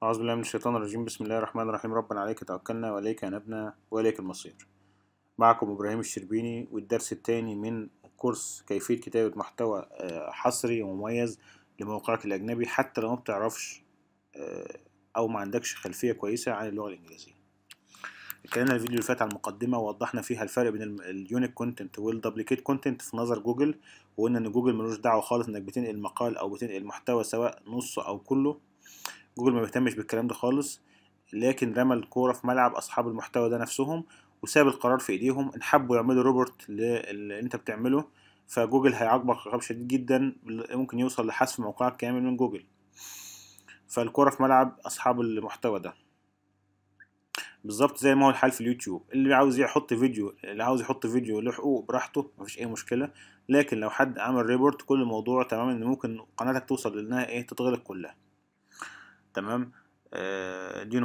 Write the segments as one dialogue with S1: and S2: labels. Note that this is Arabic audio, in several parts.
S1: أعوذ بالله من الشيطان الرجيم. بسم الله الرحمن الرحيم. ربنا عليك توكلنا وإليك أنبنا وإليك المصير. معكم إبراهيم الشربيني، والدرس الثاني من كورس كيفية كتابة محتوى حصري ومميز لموقعك الأجنبي حتى لو ما بتعرفش أو ما عندكش خلفية كويسة عن اللغة الإنجليزية. اتكلمنا الفيديو اللي فات عن المقدمة ووضحنا فيها الفرق بين اليونيك كونتنت والدوبليكيت كونتنت في نظر جوجل، وقلنا إن جوجل ملوش دعوة خالص إنك بتنقل مقال أو بتنقل محتوى سواء نصه أو كله. جوجل ما بيهتمش بالكلام ده خالص، لكن رمى الكورة في ملعب أصحاب المحتوى ده نفسهم وساب القرار في إيديهم. إن حبوا يعملوا روبورت اللي أنت بتعمله فجوجل هيعاقبك عقاب شديد جدا، ممكن يوصل لحذف موقعك كامل من جوجل. فالكورة في ملعب أصحاب المحتوى ده بالظبط زي ما هو الحال في اليوتيوب. اللي عاوز يحط فيديو له حقوق براحته، مفيش أي مشكلة. لكن لو حد عمل ريبورت كل الموضوع تمام، إن ممكن قناتك توصل لإنها تتغلق كلها. تمام. دي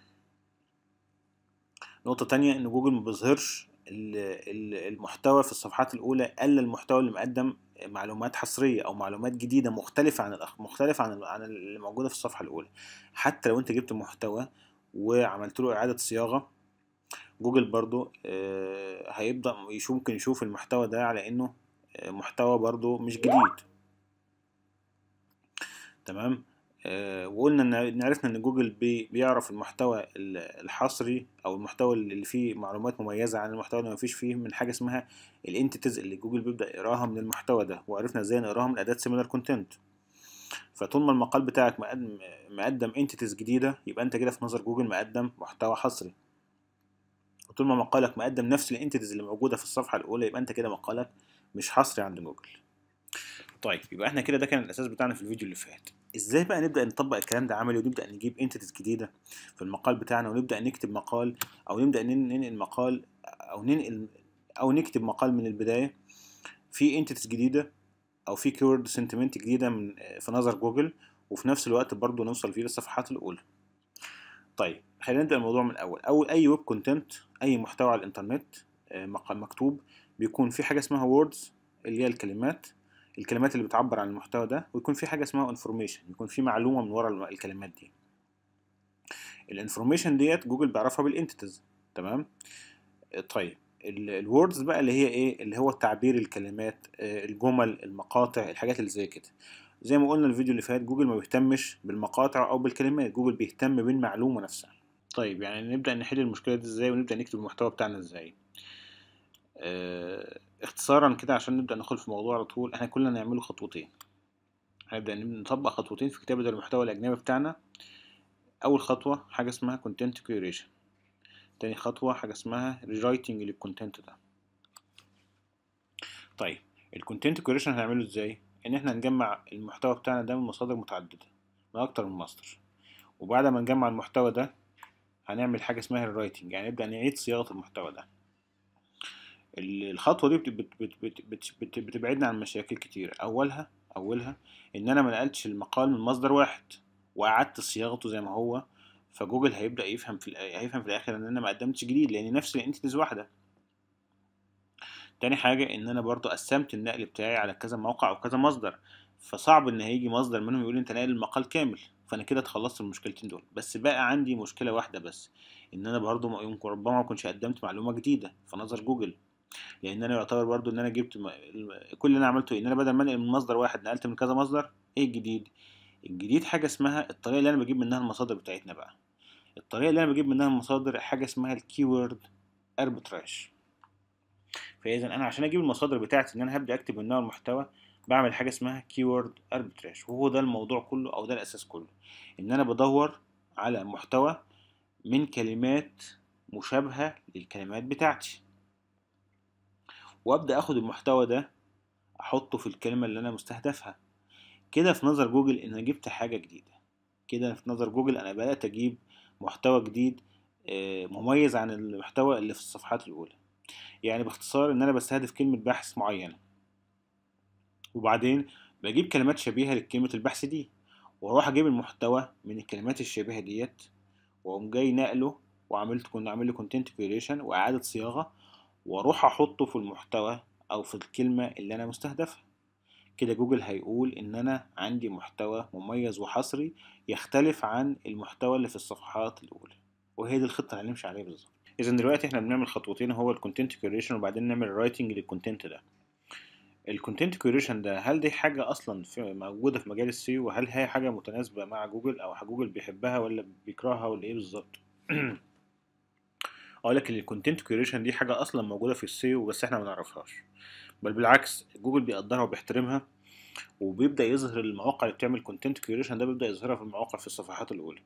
S1: نقطة تانية، إن جوجل ما بيظهرش المحتوى في الصفحات الأولى إلا المحتوى اللي مقدم معلومات حصرية أو معلومات جديدة مختلفة عن اللي موجودة في الصفحة الأولى. حتى لو أنت جبت محتوى وعملت له إعادة صياغة، جوجل برضو هيبدأ ممكن يشوف المحتوى ده على إنه محتوى برضو مش جديد. تمام. وقلنا ان عرفنا ان جوجل بيعرف المحتوى الحصري او المحتوى اللي فيه معلومات مميزه عن المحتوى اللي ما فيش فيه، من حاجه اسمها الانتيتيز اللي جوجل بيبدا يقراها من المحتوى ده، وعرفنا ازاي نقراها من اداه سيميلار كونتنت. فطول ما المقال بتاعك مقدم انتيتيز جديده، يبقى انت كده في نظر جوجل مقدم محتوى حصري. وطول ما مقالك مقدم نفس الانتيتيز اللي موجوده في الصفحه الاولى، يبقى انت كده مقالك مش حصري عند جوجل. طيب، يبقى احنا كده ده كان الاساس بتاعنا في الفيديو اللي فات. ازاي بقى نبدا نطبق الكلام ده عملي، ونبدا نجيب انتيتيز جديده في المقال بتاعنا، ونبدا نكتب مقال، او نبدا ننقل مقال، او نكتب مقال من البدايه في انتيتيز جديده او في كيورد سنتمنت جديده في نظر جوجل، وفي نفس الوقت برضو نوصل فيه للصفحات الاولى. طيب، خلينا نبدا الموضوع من الاول. اي ويب كونتنت، اي محتوى على الانترنت مقال مكتوب، بيكون في حاجه اسمها ووردز اللي هي الكلمات اللي بتعبر عن المحتوى ده، ويكون في حاجه اسمها انفورميشن، يكون في معلومه من ورا الكلمات دي. الانفورميشن ديت جوجل بيعرفها بالانتيتيز. تمام. طيب، الووردز بقى اللي هي اللي هو تعبير الكلمات، الجمل، المقاطع، الحاجات اللي زي كده. زي ما قلنا الفيديو اللي فات، جوجل ما بيهتمش بالمقاطع او بالكلمات، جوجل بيهتم بالمعلومه نفسها. طيب، يعني نبدا نحل المشكله دي ازاي، ونبدا نكتب المحتوى بتاعنا ازاي؟ اختصارا كده عشان نبدا ندخل في الموضوع على طول، احنا كلنا نعمله خطوتين. هنبدأ نطبق خطوتين في كتابة المحتوى الأجنبي بتاعنا. أول خطوة حاجة اسمها content curation، تاني خطوة حاجة اسمها rewriting للcontent ده. طيب، الcontent curation هنعمله ازاي؟ إن احنا نجمع المحتوى بتاعنا ده من مصادر متعددة، من أكتر من مصدر. وبعد ما نجمع المحتوى ده هنعمل حاجة اسمها rewriting، يعني نبدأ نعيد صياغة المحتوى ده. الخطوة دي بتبعدنا عن مشاكل كتير. أولها إن أنا منقلتش المقال من مصدر واحد وقعدت صياغته زي ما هو، فجوجل هيبدأ هيفهم في الآخر إن أنا ما قدمتش جديد، لأن نفس الانتيتيز واحدة. تاني حاجة إن أنا برضو قسمت النقل بتاعي على كذا موقع أو كذا مصدر، فصعب إن هيجي مصدر منهم يقول أنت ناقل المقال كامل. فأنا كده اتخلصت من المشكلتين دول، بس بقى عندي مشكلة واحدة بس، إن أنا برضو ربما ما أكونش قدمت معلومة جديدة في نظر جوجل. لان انا يعتبر برضو ان انا جبت كل اللي انا عملته ان انا بدل ما انقل من مصدر واحد نقلت من كذا مصدر. ايه الجديد؟ الجديد حاجه اسمها الطريقه اللي انا بجيب منها المصادر بتاعتنا بقى. الطريقه اللي انا بجيب منها المصادر حاجه اسمها الكيورد اربتراج. فاذا انا عشان اجيب المصادر بتاعتي ان انا هبدا اكتب منها المحتوى، بعمل حاجه اسمها كيورد اربتراج، وهو ده الموضوع كله او ده الاساس كله. ان انا بدور على محتوى من كلمات مشابهه للكلمات بتاعتي، وابدا اخد المحتوى ده احطه في الكلمة اللي انا مستهدفها. كده في نظر جوجل ان انا جبت حاجة جديدة. كده في نظر جوجل انا بدأت اجيب محتوى جديد مميز عن المحتوى اللي في الصفحات الاولى. يعني باختصار ان انا بستهدف كلمة بحث معينة، وبعدين بجيب كلمات شبيهة لكلمة البحث دي، واروح اجيب المحتوى من الكلمات الشبيهة ديت، واقوم جاي نقله كنا عامل له كونتنت كريشن واعادة صياغة، واروح احطه في المحتوى او في الكلمة اللي انا مستهدفها. كده جوجل هيقول ان انا عندي محتوى مميز وحصري يختلف عن المحتوى اللي في الصفحات الاولى، وهي دي الخطه اللي هنمشي عليها بالظبط. اذا دلوقتي احنا بنعمل خطوتين، هو الكونتنت كيوريشن وبعدين نعمل رايتنج للكونتنت ده. الكونتنت كيوريشن ده هل دي حاجه اصلا موجوده في مجال السيو، وهل هي حاجه متناسبه مع جوجل او جوجل بيحبها ولا بيكرهها ولا ايه بالظبط؟ اقول لك ان الكونتنت كيوريشن دي حاجه اصلا موجوده في السيو بس احنا ما نعرفهاش، بل بالعكس جوجل بيقدرها وبيحترمها، وبيبدا يظهر المواقع اللي بتعمل كونتنت كيوريشن ده، بيبدا يظهرها في المواقع في الصفحات الاولى.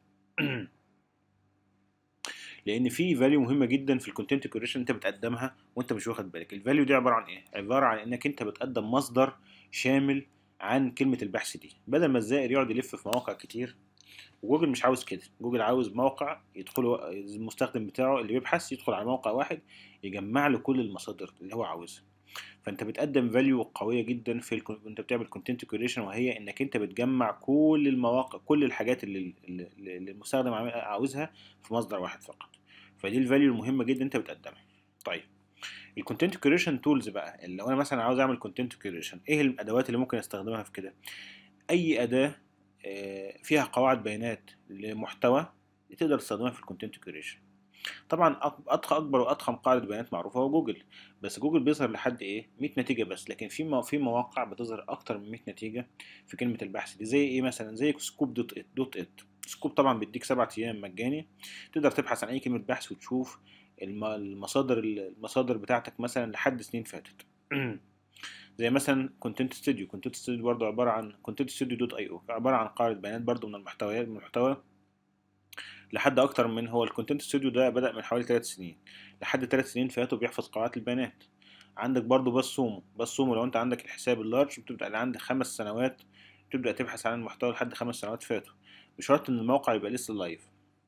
S1: لان في فاليو مهمه جدا في الكونتنت كيوريشن انت بتقدمها وانت مش واخد بالك. الفاليو دي عباره عن ايه؟ عباره عن انك انت بتقدم مصدر شامل عن كلمه البحث دي، بدل ما الزائر يقعد يلف في مواقع كتير. وجوجل مش عاوز كده، جوجل عاوز موقع يدخله المستخدم بتاعه اللي بيبحث يدخل على موقع واحد يجمع له كل المصادر اللي هو عاوزها. فانت بتقدم فاليو قويه جدا وانت بتعمل كونتنت كريشن، وهي انك انت بتجمع كل المواقع، كل الحاجات اللي المستخدم عاوزها في مصدر واحد فقط. فدي الفاليو المهمه جدا انت بتقدمها. طيب الكونتنت كريشن تولز بقى، اللي لو انا مثلا عاوز اعمل كونتنت كريشن، ايه الادوات اللي ممكن استخدمها في كده؟ اي اداه فيها قواعد بيانات لمحتوى تقدر تستخدمها في الكونتنت كريشن. طبعا اكبر واضخم قاعده بيانات معروفه هو جوجل، بس جوجل بيظهر لحد ايه 100 نتيجه بس، لكن في مواقع بتظهر اكتر من 100 نتيجه في كلمه البحث دي. زي ايه مثلا؟ زي سكوب دوت ات. سكوب طبعا بيديك 7 ايام مجاني تقدر تبحث عن اي كلمه بحث وتشوف المصادر بتاعتك مثلا لحد سنين فاتت. زي مثلا كونتنت ستوديو برضه عباره عن كونتنت ستوديو دوت اي او، عباره عن قاعده بيانات برضه من المحتوى لحد اكتر من. هو الكونتنت ستوديو ده بدأ من حوالي 3 سنين، لحد 3 سنين فاتوا بيحفظ قواعد البيانات. عندك برضو بس سومو لو انت عندك الحساب اللارج بتبدأ عند 5 سنوات تبدأ تبحث عن المحتوى لحد 5 سنوات فاتوا، بشرط ان الموقع يبقى لسه لايف.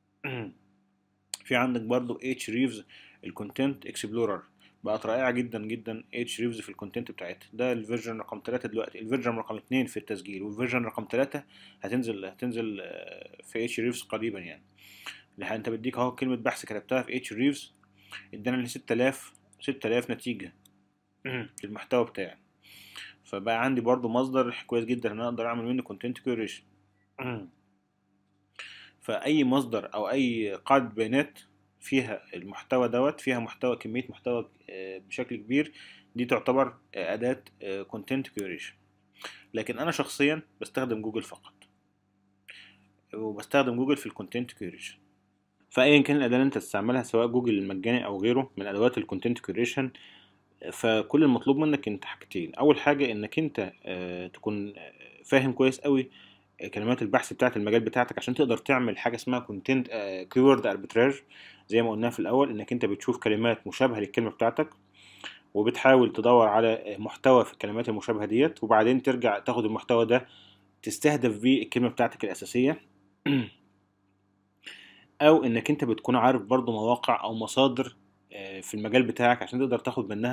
S1: في عندك برضو اتش ريفز الكونتنت اكسبلورر، بقت رائعة جدا جدا اتش ريفز في الكونتنت بتاعتها. ده الفيرجن رقم 3 دلوقتي، الفيرجن رقم 2 في التسجيل، والفيرجن رقم 3 هتنزل في اتش ريفز قريبا يعني. انت بديك اهو كلمة بحث كتبتها في اتش ريفز ادانا لي 6000 نتيجة للمحتوى بتاعي. فبقى عندي برضو مصدر كويس جدا ان انا اقدر اعمل منه كونتنت كيوريشن. فاي مصدر او اي قاعدة بيانات فيها المحتوى فيها كمية محتوى بشكل كبير، دي تعتبر أداة كونتنت كيوريشن. لكن أنا شخصيا بستخدم جوجل فقط، وبستخدم جوجل في الكونتنت كيوريشن. فايا كان الاداه اللي انت تستعملها سواء جوجل المجاني او غيره من ادوات الكونتنت كريشن، فكل المطلوب منك انت حاجتين. اول حاجه انك انت تكون فاهم كويس قوي كلمات البحث بتاعه المجال بتاعتك، عشان تقدر تعمل حاجه اسمها كونتنت كيورد اربيتراج. زي ما قلنا في الاول، انك انت بتشوف كلمات مشابهه للكلمه بتاعتك وبتحاول تدور على محتوى في الكلمات المشابهه ديت، وبعدين ترجع تاخد المحتوى ده تستهدف بيه الكلمه بتاعتك الاساسيه. او انك انت بتكون عارف برضو مواقع او مصادر في المجال بتاعك عشان تقدر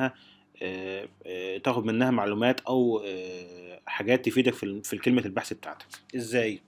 S1: تاخد منها معلومات او حاجات تفيدك في كلمة البحث بتاعتك. ازاي؟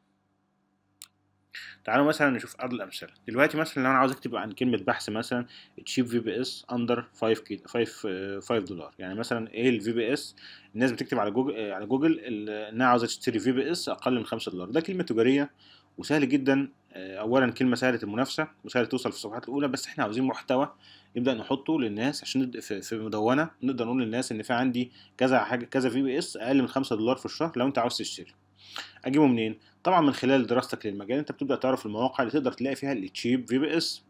S1: تعالوا مثلا نشوف بعض الامثله. دلوقتي مثلا لو انا عاوز اكتب عن كلمه بحث مثلا تشيب في بي اس اندر 5 $5، يعني مثلا ايه الفي بي اس؟ الناس بتكتب على جوجل انها عاوزه تشتري في بي اس اقل من $5. ده كلمه تجاريه وسهل جدا. اولا كلمه سهله المنافسه وسهله توصل في الصفحات الاولى، بس احنا عاوزين محتوى نبدا نحطه للناس عشان في مدونه نقدر نقول للناس ان في عندي كذا حاجه، كذا في بي اس اقل من $5 في الشهر لو انت عاوز تشتري. اجيبه منين؟ طبعا من خلال دراستك للمجال انت بتبدا تعرف المواقع اللي تقدر تلاقي فيها التشيب في بي اس.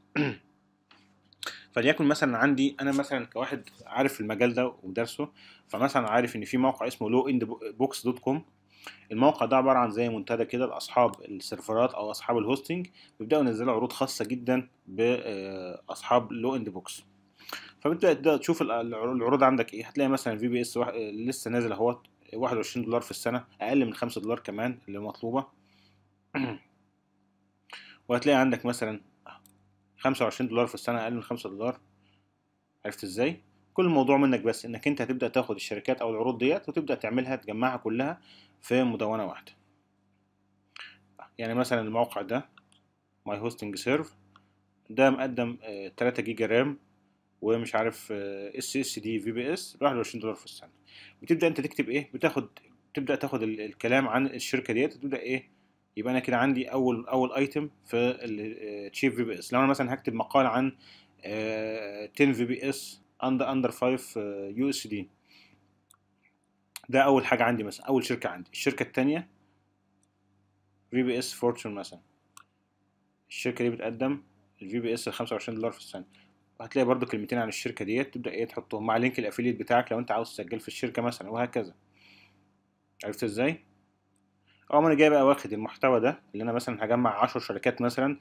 S1: فليكن مثلا عندي انا مثلا كواحد عارف المجال ده ودرسه، فمثلا عارف ان في موقع اسمه لو اند بوكس دوت كوم. الموقع ده عباره عن زي منتدى كده لاصحاب السيرفرات او اصحاب الهوستنج، بيبداوا ينزلوا عروض خاصه جدا باصحاب لو اند بوكس. فبتبدا تشوف العروض عندك ايه. هتلاقي مثلا في بي اس لسه نازل اهوت $21 في السنه، اقل من $5 كمان اللي مطلوبه. وهتلاقي عندك مثلا $25 في السنة أقل من $5. عرفت ازاي؟ كل الموضوع منك بس انك انت هتبدأ تاخد الشركات او العروض ديت وتبدأ تعملها تجمعها كلها في مدونة واحدة. يعني مثلا الموقع ده ماي هوستنج سيرف، ده مقدم 3 جيجا رام ومش عارف SSD VPS ب21 دولار في السنة. بتبدأ انت تكتب ايه، تبدأ تاخد الكلام عن الشركة ديت، وتبدأ ايه، يبقى انا كده عندي اول ايتم في التشيب VPS. لو انا مثلا هكتب مقال عن 10 VPS under 5 USD، ده اول حاجة عندي. مثلا اول شركة عندي، الشركة التانية VPS فورتشون مثلا، الشركة دي بتقدم VPS ال25 دولار في السنة. وهتلاقي برضو كلمتين عن الشركة ديت، تبدأ ايه تحطهم مع لينك الافيليت بتاعك لو انت عاوز تسجل في الشركة مثلا، وهكذا. عرفت ازاي؟ اه، ما انا جاي بقى واخد المحتوى ده اللي انا مثلا هجمع 10 شركات مثلا،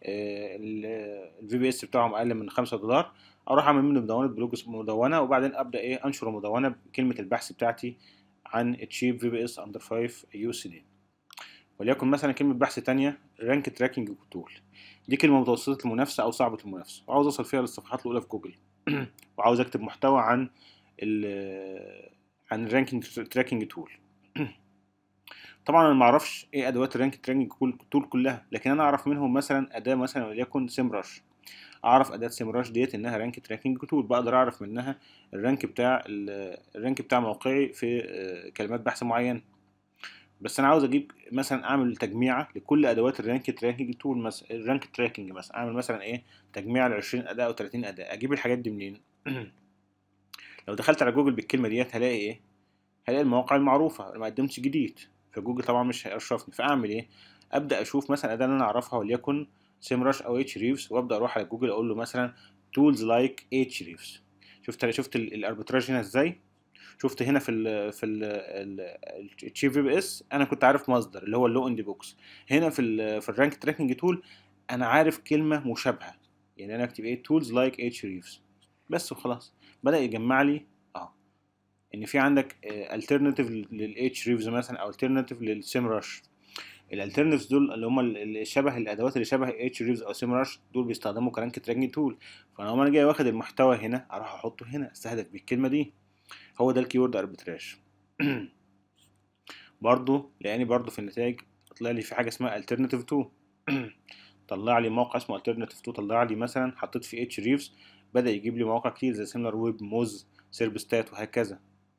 S1: VPS بتاعهم اقل من 5 دولار، اروح اعمل منه مدونة بلوج مدونة، وبعدين ابدأ ايه انشر المدونة بكلمة البحث بتاعتي عن تشيب VPS under 5 USD. وليكن مثلا كلمة بحث تانية رانك تراكنج تول، دي كلمة متوسطة المنافسة أو صعبة المنافسة، وعاوز أوصل فيها للصفحات الأولى في جوجل. وعاوز أكتب محتوى عن الرانكينج تراكنج تول. طبعا أنا معرفش إيه أدوات الرانك تراكنج تول كلها، لكن أنا أعرف منهم مثلا أداة مثلا وليكن سيمراش. أعرف أداة سيمراش ديت إنها رانك تراكنج تول، بقدر أعرف منها الرانك بتاع موقعي في كلمات بحث معينة. بس انا عاوز اجيب مثلا اعمل تجميعه لكل ادوات الرانك تراكنج تول، مثلا الرانك تراكنج مثلا اعمل مثلا ايه تجميع ل 20 اداة او 30 اداة. اجيب الحاجات دي منين؟ لو دخلت على جوجل بالكلمه ديت هلاقي ايه؟ هلاقي المواقع المعروفه، أنا ما قدمتش جديد، فجوجل طبعا مش هيرشفني. فاعمل ايه؟ ابدا اشوف مثلا اداه اللي انا اعرفها وليكن سيمراش او اتش ريفز، وابدا اروح على جوجل اقول له مثلا تولز لايك اتش ريفز. شفت الاربتراج هنا ازاي؟ شفت هنا في التشيف في اس انا كنت عارف مصدر اللي هو اللو اند بوكس. هنا في الرانك تراكنج تول انا عارف كلمه مشابهه، يعني انا اكتب ايه تولز لايك اتش ريفز بس وخلاص. بدا يجمع لي اه ان في عندك الترناتيف للاتش ريفز مثلا، او الترناتيف للسيم رش. الالترناتيفز دول اللي هم اللي شبه الادوات اللي شبه اتش ريفز او سيم رش، دول بيستخدموا كرانك تراكنج تول. فانا لما انا جاي واخد المحتوى هنا اروح احطه هنا، استهدف بالكلمه دي. هو ده الكيورد اربتراج. برضو لاني برضو في النتائج طلع لي في حاجه اسمها alternative to. طلع لي موقع اسمه alternative to، طلع لي مثلا حطيت فيه اتش ريفز بدا يجيب لي مواقع كتير زي سيملر ويب، موز، سيربستات، وهكذا.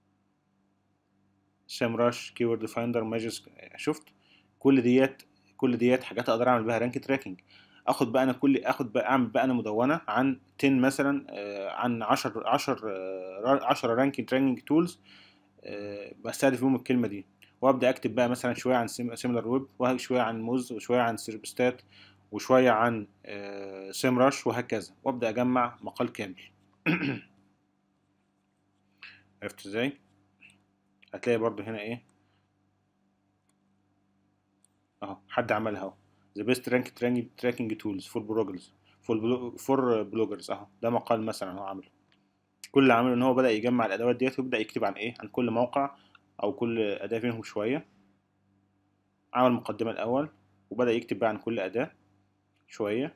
S1: سامراش، كيورد فايندر، ماجس. شفت كل ديت كل ديت حاجات اقدر اعمل بيها رانك تراكنج. اخد بقى اعمل بقى انا مدونه عن 10 مثلا، عن 10 رانكينج تراكنج تولز، بستهدف بيهم الكلمة دي. وابدأ اكتب بقى مثلا شوية عن سيميلر ويب، وشوية عن موز، وشوية عن سيربستات، وشوية عن سيمرش، وهكذا، وابدأ اجمع مقال كامل. عرفت ازاي؟ هتلاقي برضو هنا ايه اهو حد عملها اهو the best rank tracking tools for bloggers for bloggers اهو، ده مقال مثلا هو عامله. كل اللي عمله ان هو بدأ يجمع الادوات ديت، ويبدأ يكتب عن ايه، عن كل موقع او كل اداة فيهم شوية. عمل مقدمة الاول، وبدأ يكتب بقى عن كل اداة شوية.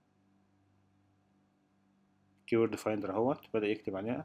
S1: كيورد فايندر اهوت بدأ يكتب عليها،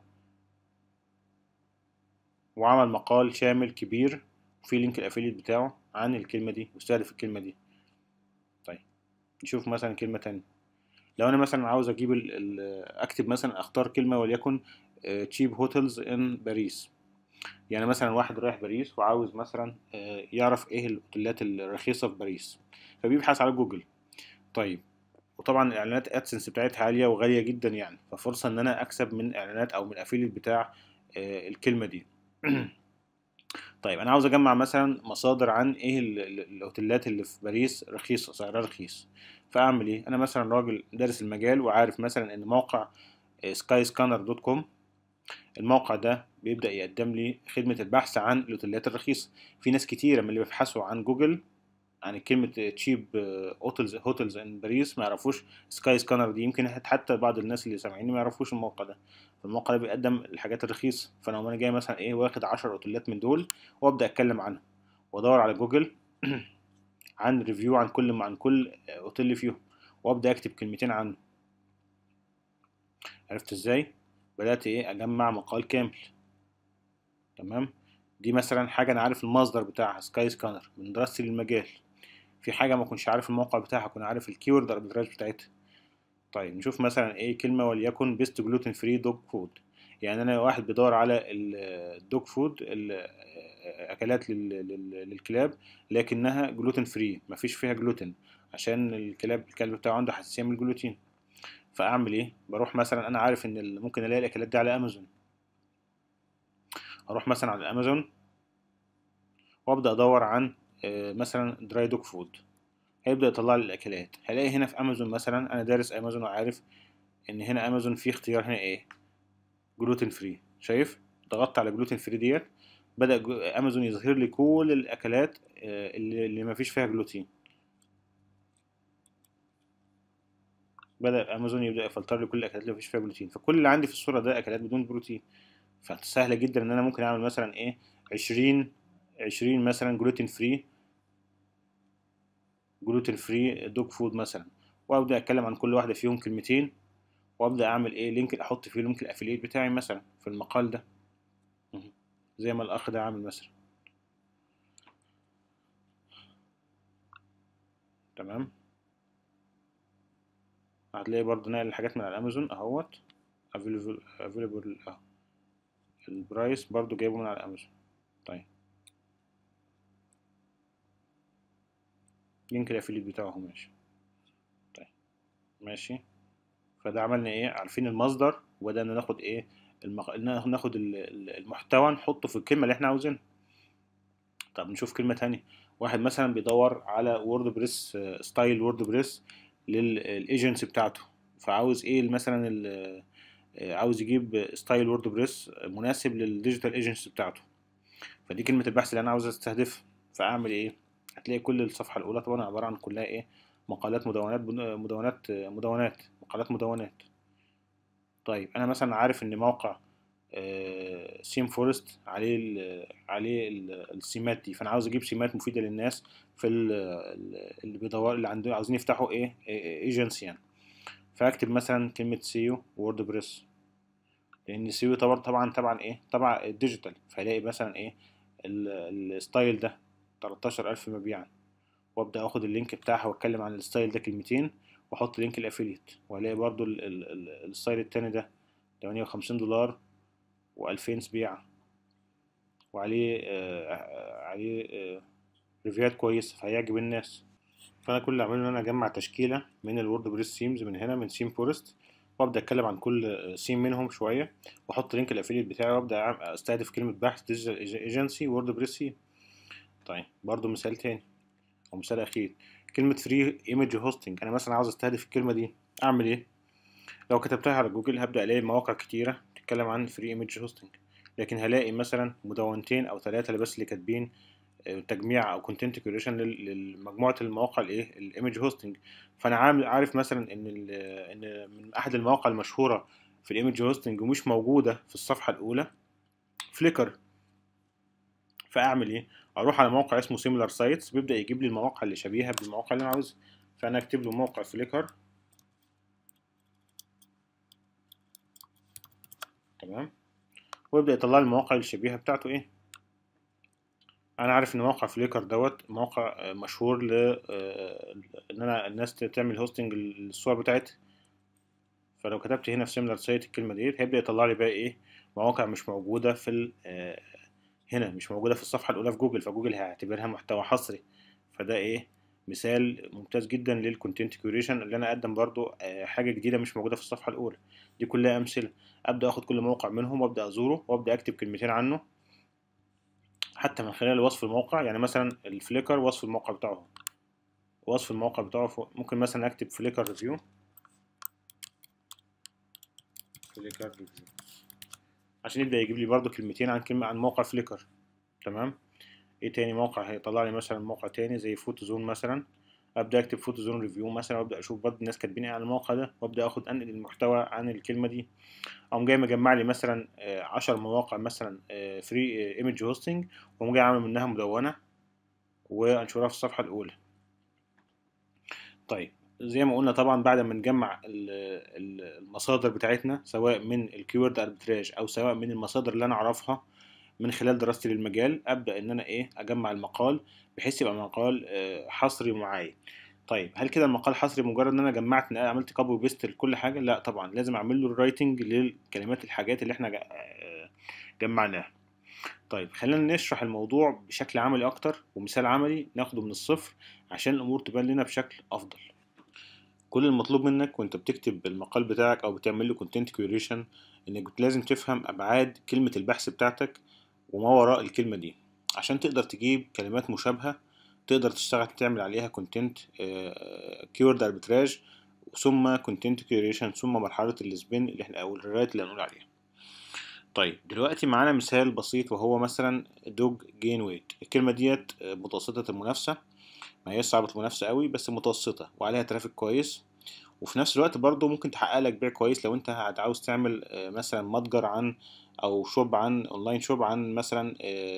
S1: وعمل مقال شامل كبير وفيه لينك الافيليت بتاعه عن الكلمة دي واستهدف الكلمة دي. طيب نشوف مثلا كلمة تانية. لو انا مثلا عاوز اجيب اكتب مثلا، اختار كلمة وليكن تشيب هوتels ان باريس. يعني مثلا واحد رايح باريس وعاوز مثلا يعرف ايه الاوتيلات الرخيصة في باريس، فبيبحث على جوجل. طيب وطبعا الاعلانات ادسنس بتاعتها عالية وغالية جدا يعني، ففرصة ان انا اكسب من اعلانات او من الافيليت بتاع الكلمة دي. طيب انا عاوز اجمع مثلا مصادر عن ايه الاوتيلات اللي في باريس رخيصه، سعرها رخيص. فاعمل ايه؟ انا مثلا راجل دارس المجال وعارف مثلا ان موقع سكاي سكانر دوت كوم، الموقع ده بيبدأ يقدم لي خدمة البحث عن الأوتيلات الرخيصة. في ناس كتيرة من اللي بيبحثوا عن جوجل عن كلمة تشيب هوتلز ان باريس ما يعرفوش سكاي سكانر دي. يمكن حتى بعض الناس اللي سامعيني ما يعرفوش الموقع ده. فالموقع ده بيقدم الحاجات الرخيصة. فانا لو انا جاي مثلا ايه واخد 10 اوتيلات من دول، وابدا اتكلم عنهم، وادور على جوجل عن ريفيو عن كل اوتيل فيهم، وابدا اكتب كلمتين عنه. عرفت ازاي؟ بدات ايه اجمع مقال كامل. تمام. دي مثلا حاجه انا عارف المصدر بتاعها سكاي سكانر من دراستي للمجال. في حاجه ما كنتش عارف الموقع بتاعها، كنت عارف الكيورد اربيتراج بتاعتها. طيب نشوف مثلا ايه كلمة وليكن بيست جلوتين فري دوج فود. يعني انا واحد بيدور على الدوج فود، اكلات للكلاب، لكنها جلوتين فري، مفيش فيها جلوتين، عشان الكلب بتاعه عنده حساسية من الجلوتين. فاعمل ايه؟ بروح مثلا، انا عارف ان ممكن الاقي الاكلات دي على امازون، اروح مثلا على امازون وابدا ادور عن مثلا دراي دوج فود. هيبدا يطلع لي الاكلات. هلاقي هنا في امازون مثلا، انا دارس امازون وعارف ان هنا امازون في اختيار هنا ايه، جلوتين فري. شايف؟ ضغطت على جلوتين فري ديت، بدأ امازون يظهر لي كل الاكلات اللي ما فيش فيها جلوتين. بدأ امازون يبدأ يفلتر لي كل الاكلات اللي ما فيش فيها جلوتين، فكل اللي عندي في الصورة ده اكلات بدون بروتين. فسهلة جدا ان انا ممكن اعمل مثلا ايه، 20 مثلا جلوتين فري دوج فود مثلا، وابدأ اتكلم عن كل واحدة فيهم كلمتين، وابدأ اعمل ايه، لينك احط فيه لينك الافيليت بتاعي مثلا في المقال ده. مهم. زي ما الاخ ده عامل مثلا. تمام. هتلاقي برضو نقل الحاجات من على الامازون اهوت، افيلبل اهو، البرايس برضو جايبه من على الامازون. طيب لينك الافيليت بتاعه اهو، ماشي. طيب ماشي. فده عملنا ايه، عارفين المصدر، وبدأنا ناخد ايه، ناخد المحتوى نحطه في الكلمة اللي احنا عاوزينها. طب نشوف كلمة تانية. واحد مثلا بيدور على وورد بريس، ستايل وورد بريس للايجنسي بتاعته، فعاوز ايه مثلا عاوز يجيب ستايل وورد بريس مناسب للديجيتال ايجنسي بتاعته. فدي كلمة البحث اللي أنا عاوز أستهدفها. فأعمل إيه؟ هتلاقي كل الصفحة الأولى طبعا عبارة عن كلها إيه؟ مقالات، مقالات مدونات. طيب أنا مثلا عارف إن موقع سيم فورست عليه السيمات دي، فأنا عاوز أجيب سيمات مفيدة للناس في اللي بيدور، اللي عنده عاوزين يفتحوا إيه، ايجنسي يعني. فأكتب مثلا كلمة سيو ووردبريس، لأن سيو طبعا إيه، طبعا الديجيتال، فهلاقي مثلا إيه، الستايل ده 13,000 مبيعا. وابدا اخد اللينك بتاعها واتكلم عن الستايل ده كلمتين، واحط لينك الافيليت، وهلاقي برضو الستايل التاني ده 58 دولار و2000 سبيعة، وعليه عليه ريفيوهات كويسة، فهيعجب الناس. فانا كل اللي اعمله ان انا اجمع تشكيلة من الورد بريس سيمز من هنا، من سيم فورست، وابدا اتكلم عن كل سيم منهم شويه، واحط لينك الافيليت بتاعي، وابدا استهدف كلمه بحث ديجيتال ايجنسي وورد بريس سيم. طيب برضو مثال تاني او مثال اخير، كلمه فري ايمج هوستنج. انا مثلا عاوز استهدف الكلمه دي، اعمل ايه؟ لو كتبتها على جوجل هبدا الاقي مواقع كتيره تتكلم عن فري ايمج هوستنج، لكن هلاقي مثلا مدونتين او ثلاثه اللي بس اللي كاتبين تجميع او كونتنت كيوريشن لمجموعه المواقع الايه، الايمج هوستنج. فانا عارف مثلا ان ان من احد المواقع المشهوره في الايمج هوستنج ومش موجوده في الصفحه الاولى، فليكر. فاعمل ايه؟ اروح على موقع اسمه سيميلار سايتس، بيبدا يجيب لي المواقع اللي شبيهه بالمواقع اللي انا عاوزها. فانا اكتب له موقع فليكر. تمام. ويبدا يطلع لي المواقع الشبيهه بتاعته ايه. انا عارف ان موقع فليكر دوت موقع مشهور ان انا الناس تعمل هوستنج للصور بتاعتها. فلو كتبت هنا في سيميلار سايت الكلمه ديت، هيبدا يطلع لي بقى ايه، مواقع مش موجوده في هنا، مش موجوده في الصفحه الاولى في جوجل، فجوجل هيعتبرها محتوى حصري. فده ايه، مثال ممتاز جدا للكونتنت كيوريشن، اللي انا اقدم برضو حاجه جديده مش موجوده في الصفحه الاولى. دي كلها امثله. ابدا اخد كل موقع منهم وابدا ازوره وابدا اكتب كلمتين عنه، حتى من خلال وصف الموقع. يعني مثلا الفليكر وصف الموقع بتاعه، ممكن مثلا اكتب فليكر ريفيو، فليكر ريفيو، عشان يبدأ يجيب لي برضو كلمتين عن عن موقع فليكر. تمام. ايه تاني موقع هيطلع لي؟ مثلا موقع تاني زي فوتو زون مثلا، ابدا اكتب فوتو زون ريفيو مثلا، وابدا اشوف برضو الناس كاتبين ايه على الموقع ده، وابدا انقل المحتوى عن الكلمه دي. اقوم جاي مجمع لي مثلا 10 مواقع مثلا فري ايمج هوستنج، واقوم جاي عامل منها مدونه وانشرها في الصفحه الاولى. طيب زي ما قلنا طبعا، بعد ما نجمع المصادر بتاعتنا، سواء من الكيورد اربتراج او سواء من المصادر اللي انا اعرفها من خلال دراستي للمجال، ابدا ان انا ايه، اجمع المقال بحيث يبقى مقال حصري ومعايا. طيب هل كده المقال حصري مجرد ان انا جمعت عملت كوبي وبيست لكل حاجه؟ لا طبعا، لازم اعمل له الرايتنج للكلمات الحاجات اللي احنا جمعناها. طيب خلينا نشرح الموضوع بشكل عملي اكتر ومثال عملي ناخده من الصفر عشان الامور تبان لنا بشكل افضل. كل المطلوب منك وانت بتكتب المقال بتاعك او بتعمل له كونتنت كيوريشن انك لازم تفهم ابعاد كلمة البحث بتاعتك وما وراء الكلمة دي عشان تقدر تجيب كلمات مشابهة تقدر تشتغل تعمل عليها كونتنت كيورد اربتراج ثم كونتنت كيوريشن ثم مرحلة السبين اللي احنا او الريت اللي هنقول عليها. طيب دلوقتي معانا مثال بسيط وهو مثلا دوج جين ويت. الكلمة ديت متوسطة المنافسة، ما هي صعبة المنافسة قوي بس متوسطة وعليها ترافيك كويس، وفي نفس الوقت برضو ممكن تحقق لك بيع كويس لو انت عاوز تعمل مثلا متجر عن او شوب عن اونلاين شوب عن مثلا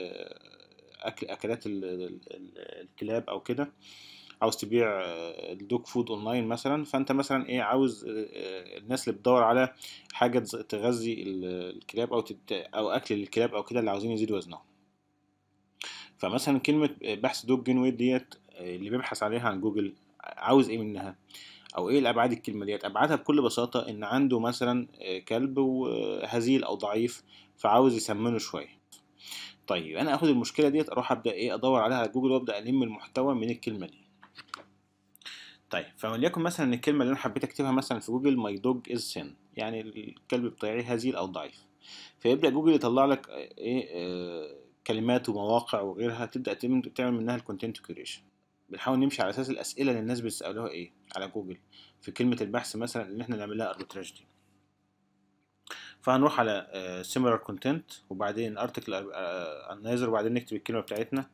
S1: اكلات الكلاب او كده، عاوز تبيع الدوج فود اونلاين مثلا. فانت مثلا ايه عاوز الناس اللي بتدور على حاجة تغذي الكلاب او اكل للكلاب او كده اللي عاوزين يزيدوا وزنهم. فمثلا كلمة بحث دوج جين ويت ديت اللي بيبحث عليها عن جوجل عاوز ايه منها او ايه الابعاد؟ الكلمه ديت ابعادها بكل بساطه ان عنده مثلا كلب وهزيل او ضعيف فعاوز يسمنه شويه. طيب انا اخد المشكله ديت اروح ابدا ايه ادور عليها على جوجل وابدا الم المحتوى من الكلمه دي. طيب فوليكن مثلا ان الكلمه اللي انا حبيت اكتبها مثلا في جوجل ماي دوج از سين، يعني الكلب بتاعي هزيل او ضعيف، فيبدا جوجل يطلع لك ايه كلمات ومواقع وغيرها تبدا تعمل منها الكونتنت كوريشن. بنحاول نمشي على اساس الاسئله اللي الناس بيسالوها ايه على جوجل في كلمه البحث مثلا اللي احنا نعمل لها اربيتراج دي. فهنروح على similar content وبعدين article analyzer وبعدين نكتب الكلمه بتاعتنا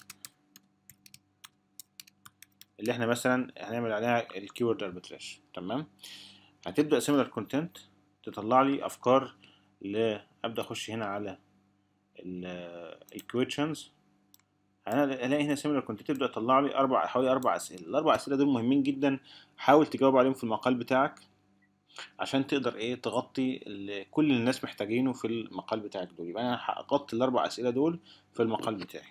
S1: اللي احنا مثلا هنعمل عليها الكيورد اربيتراج. تمام. هتبدا similar content تطلع لي افكار ابدا اخش هنا على الكويشنز. انا الاقي هنا similar content تبدا تطلع لي حوالي 4 اسئله. الاربع اسئله دول مهمين جدا، حاول تجاوب عليهم في المقال بتاعك عشان تقدر ايه تغطي كل اللي الناس محتاجينه في المقال بتاعك دول. يبقى انا هغطي ال4 اسئله دول في المقال بتاعي.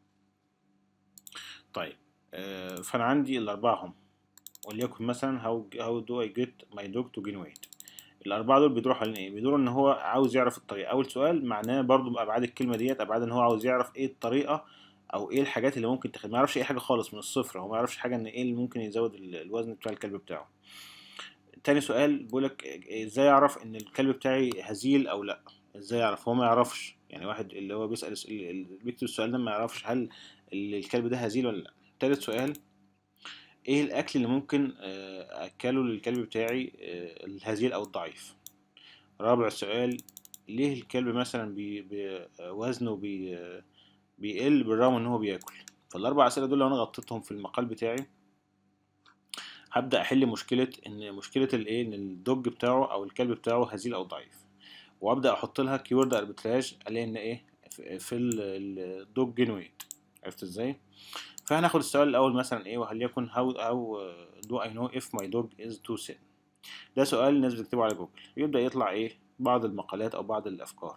S1: طيب فانا عندي الاربعه هم، وليكن مثلا how do I get my dog to gain weight. الاربعه دول بيدوروا حوالين ايه؟ بيدوروا ان هو عاوز يعرف الطريقه. اول سؤال معناه برضو بابعاد الكلمه ديت ابعاد ان هو عاوز يعرف ايه الطريقه او ايه الحاجات اللي ممكن ما يعرفش اي حاجه خالص من الصفر، هو ما يعرفش حاجه ان ايه اللي ممكن يزود الوزن بتاع الكلب بتاعه. تاني سؤال بيقولك ازاي اعرف ان الكلب بتاعي هزيل او لا؟ ازاي اعرف؟ هو ما يعرفش، يعني واحد اللي هو بيسأل اللي بيكتب السؤال ده ما يعرفش هل الكلب ده هزيل ولا لا. تالت سؤال ايه الاكل اللي ممكن اكله للكلب بتاعي الهزيل او الضعيف. رابع سؤال ليه الكلب مثلا وزنه بيقل بالرغم ان هو بياكل. فالاربع اسئله دول لو انا غطيتهم في المقال بتاعي هبدأ أحل مشكلة الإيه إن الدوج بتاعه أو الكلب بتاعه هزيل أو ضعيف، وأبدأ أحط لها كيورد أربتراج ألاقي إن إيه في الدوج جين ويت. عرفت إزاي؟ فهناخد السؤال الأول مثلا إيه وليكن how do I know if my dog is too thin. ده سؤال الناس بتكتبه على جوجل، يبدأ يطلع إيه بعض المقالات أو بعض الأفكار.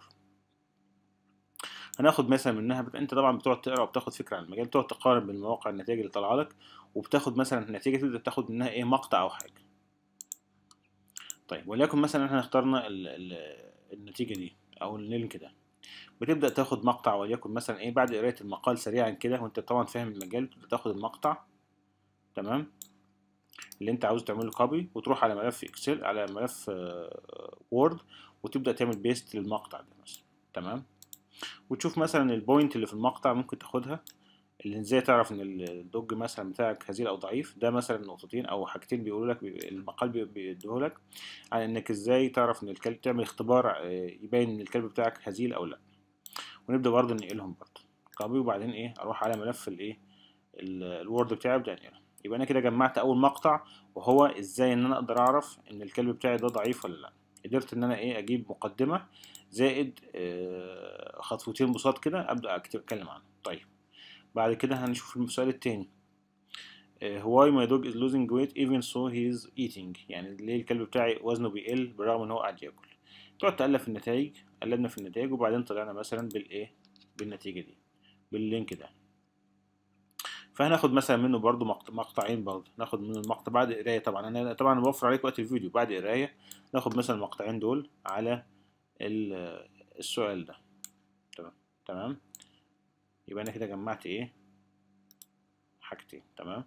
S1: هناخد مثلا منها انت طبعا بتقعد تقرا وبتاخد فكره عن المجال، بتقعد تقارن بين مواقع النتائج اللي طالعه لك وبتاخد مثلا النتيجه تبدا تاخد منها ايه مقطع او حاجه. طيب وليكن مثلا احنا اخترنا النتيجة دي او اللينك ده، بتبدأ تاخد مقطع وليكن مثلا ايه بعد قراية المقال سريعا كده وانت طبعا فاهم المجال بتبدأ تاخد المقطع تمام اللي انت عاوز تعمله كوبي وتروح على ملف اكسل على ملف وورد وتبدأ تعمل بيست للمقطع ده مثلا. تمام. وتشوف مثلا البوينت اللي في المقطع ممكن تاخدها اللي ازاي تعرف ان الدوج مثلا بتاعك هزيل او ضعيف. ده مثلا نقطتين او حاجتين بيقولوا لك المقال بيديهولك على انك ازاي تعرف ان الكلب تعمل اختبار يبين ان الكلب بتاعك هزيل او لا. ونبدا برضه ننقلهم برضه كوبي وبعدين ايه اروح على ملف الايه الوورد بتاعي ابدا انقله. يبقى انا كده جمعت اول مقطع وهو ازاي ان انا اقدر اعرف ان الكلب بتاعي ده ضعيف ولا لا. قدرت ان انا ايه اجيب مقدمه زائد خطوتين بساط كده ابدا اتكلم عنه. طيب بعد كده هنشوف السؤال التاني why my dog is losing weight even so he is eating. يعني ليه الكلب بتاعي وزنه بيقل بالرغم ان هو قاعد ياكل. تقعد تقلب في النتائج، قلبنا في النتائج وبعدين طلعنا مثلا بالايه بالنتيجة دي باللينك ده. فهناخد مثلا منه برضو مقطعين، برضو ناخد منه المقطع بعد قرايه. طبعا انا طبعا بوفر عليك وقت الفيديو، بعد قرايه ناخد مثلا المقطعين دول على السؤال ده. تمام. تمام. يبقى انا كده جمعت ايه؟ حاجتين. تمام.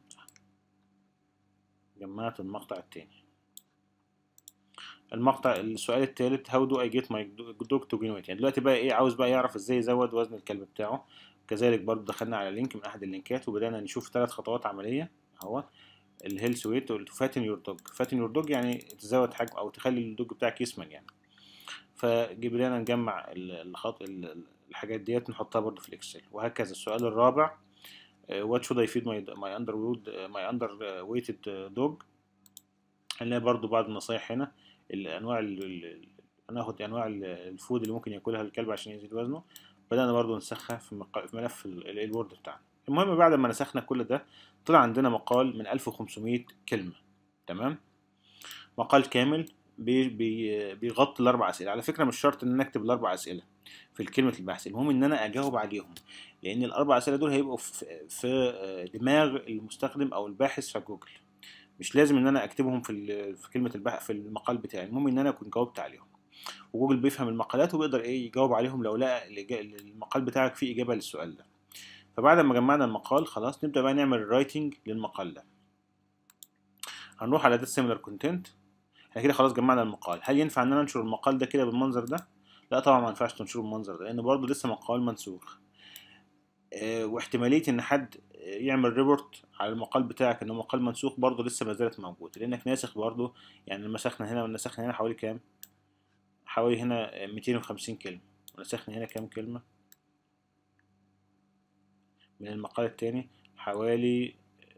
S1: جمعت المقطع التاني. السؤال التالت: how do I get my dog to gain weight؟ يعني دلوقتي بقى ايه؟ عاوز بقى يعرف ازاي يزود وزن الكلب بتاعه. كذلك برضو دخلنا على لينك من احد اللينكات وبدأنا نشوف 3 خطوات عملية اهو: الهيلث ويت والفاتن يور دوج. فاتن يور دوج يعني تزود حجم او تخلي الدوج بتاعك يسمن يعني. فجبنا نجمع الحاجات ديت نحطها برضو في الاكسل. وهكذا السؤال الرابع: what should I feed my under weighted dog؟ هنلاقي برضو بعض النصايح هنا. الانواع هناخد انواع الفود اللي ممكن ياكلها الكلب عشان يزيد وزنه. بدأنا برضو نسخها في ملف الوورد بتاعنا. المهم بعد ما نسخنا كل ده طلع عندنا مقال من 1500 كلمة. تمام. مقال كامل بيغطي ال4 أسئلة. على فكرة مش شرط ان انا اكتب ال4 أسئلة في كلمة البحث، المهم ان انا اجاوب عليهم، لان ال4 أسئلة دول هيبقوا في دماغ المستخدم او الباحث في جوجل. مش لازم ان انا اكتبهم في كلمة البحث في المقال بتاعي، المهم ان انا اكون جاوبت عليهم. وجوجل بيفهم المقالات وبيقدر ايه يجاوب عليهم لو لقى المقال بتاعك فيه اجابة للسؤال ده. فبعد ما جمعنا المقال خلاص نبدأ بقى نعمل رايتنج للمقال ده. هنروح على ده سيميلر كونتنت. احنا كده خلاص جمعنا المقال. هل ينفع ان انا انشر المقال ده كده بالمنظر ده؟ لا طبعا ما ينفعش تنشره بالمنظر ده، لان برضه لسه مقال منسوخ. واحتماليه ان حد يعمل ريبورت على المقال بتاعك انه مقال منسوخ برضه لسه ما زالت موجوده، لانك ناسخ برضه. يعني نسخنا هنا ونسخنا هنا حوالي كام؟ حوالي هنا 250 كلمه. ونسخنا هنا كام كلمه من المقال التاني؟ حوالي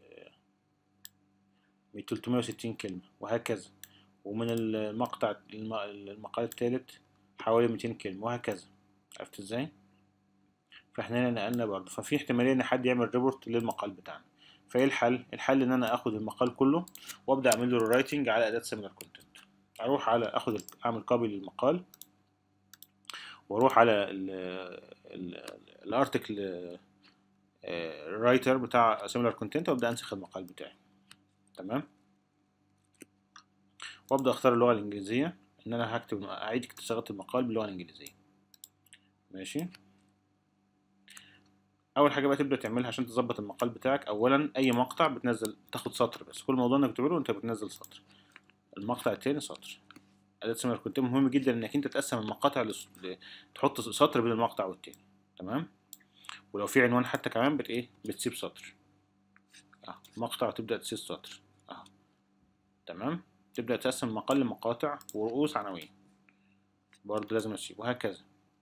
S1: 360 كلمه. وهكذا. ومن المقال التالت حوالي 200 كلمه. وهكذا. عرفت ازاي؟ فاحنا هنا نقلنا برضه، ففي احتمالية ان حد يعمل ريبورت للمقال بتاعنا. فايه الحل؟ الحل ان انا اخد المقال كله وابدا اعمل له رايتنج على اداة سيميلر كونتنت. اروح على اعمل كوبي للمقال، واروح على الارتكل رايتر بتاع سيميلر كونتنت وابدا انسخ المقال بتاعي. تمام. وابدا اختار اللغة الانجليزية، ان انا اعيد صياغة المقال باللغة الانجليزية. ماشي. اول حاجه بقى تبدا تعملها عشان تظبط المقال بتاعك: اولا اي مقطع بتنزل تاخد سطر بس، كل موضوع انك تعمله انت بتنزل سطر. المقطع التاني سطر. اداه سيميلر كونتنت مهم جدا انك انت تقسم المقاطع تحط سطر بين المقطع والتاني. تمام. ولو في عنوان حتى كمان بتسيب سطر. مقطع وتبدا تسيب سطر. تمام. تبدا تقسم المقال لمقاطع ورؤوس عناوين، برضه لازم تسيب. وهكذا.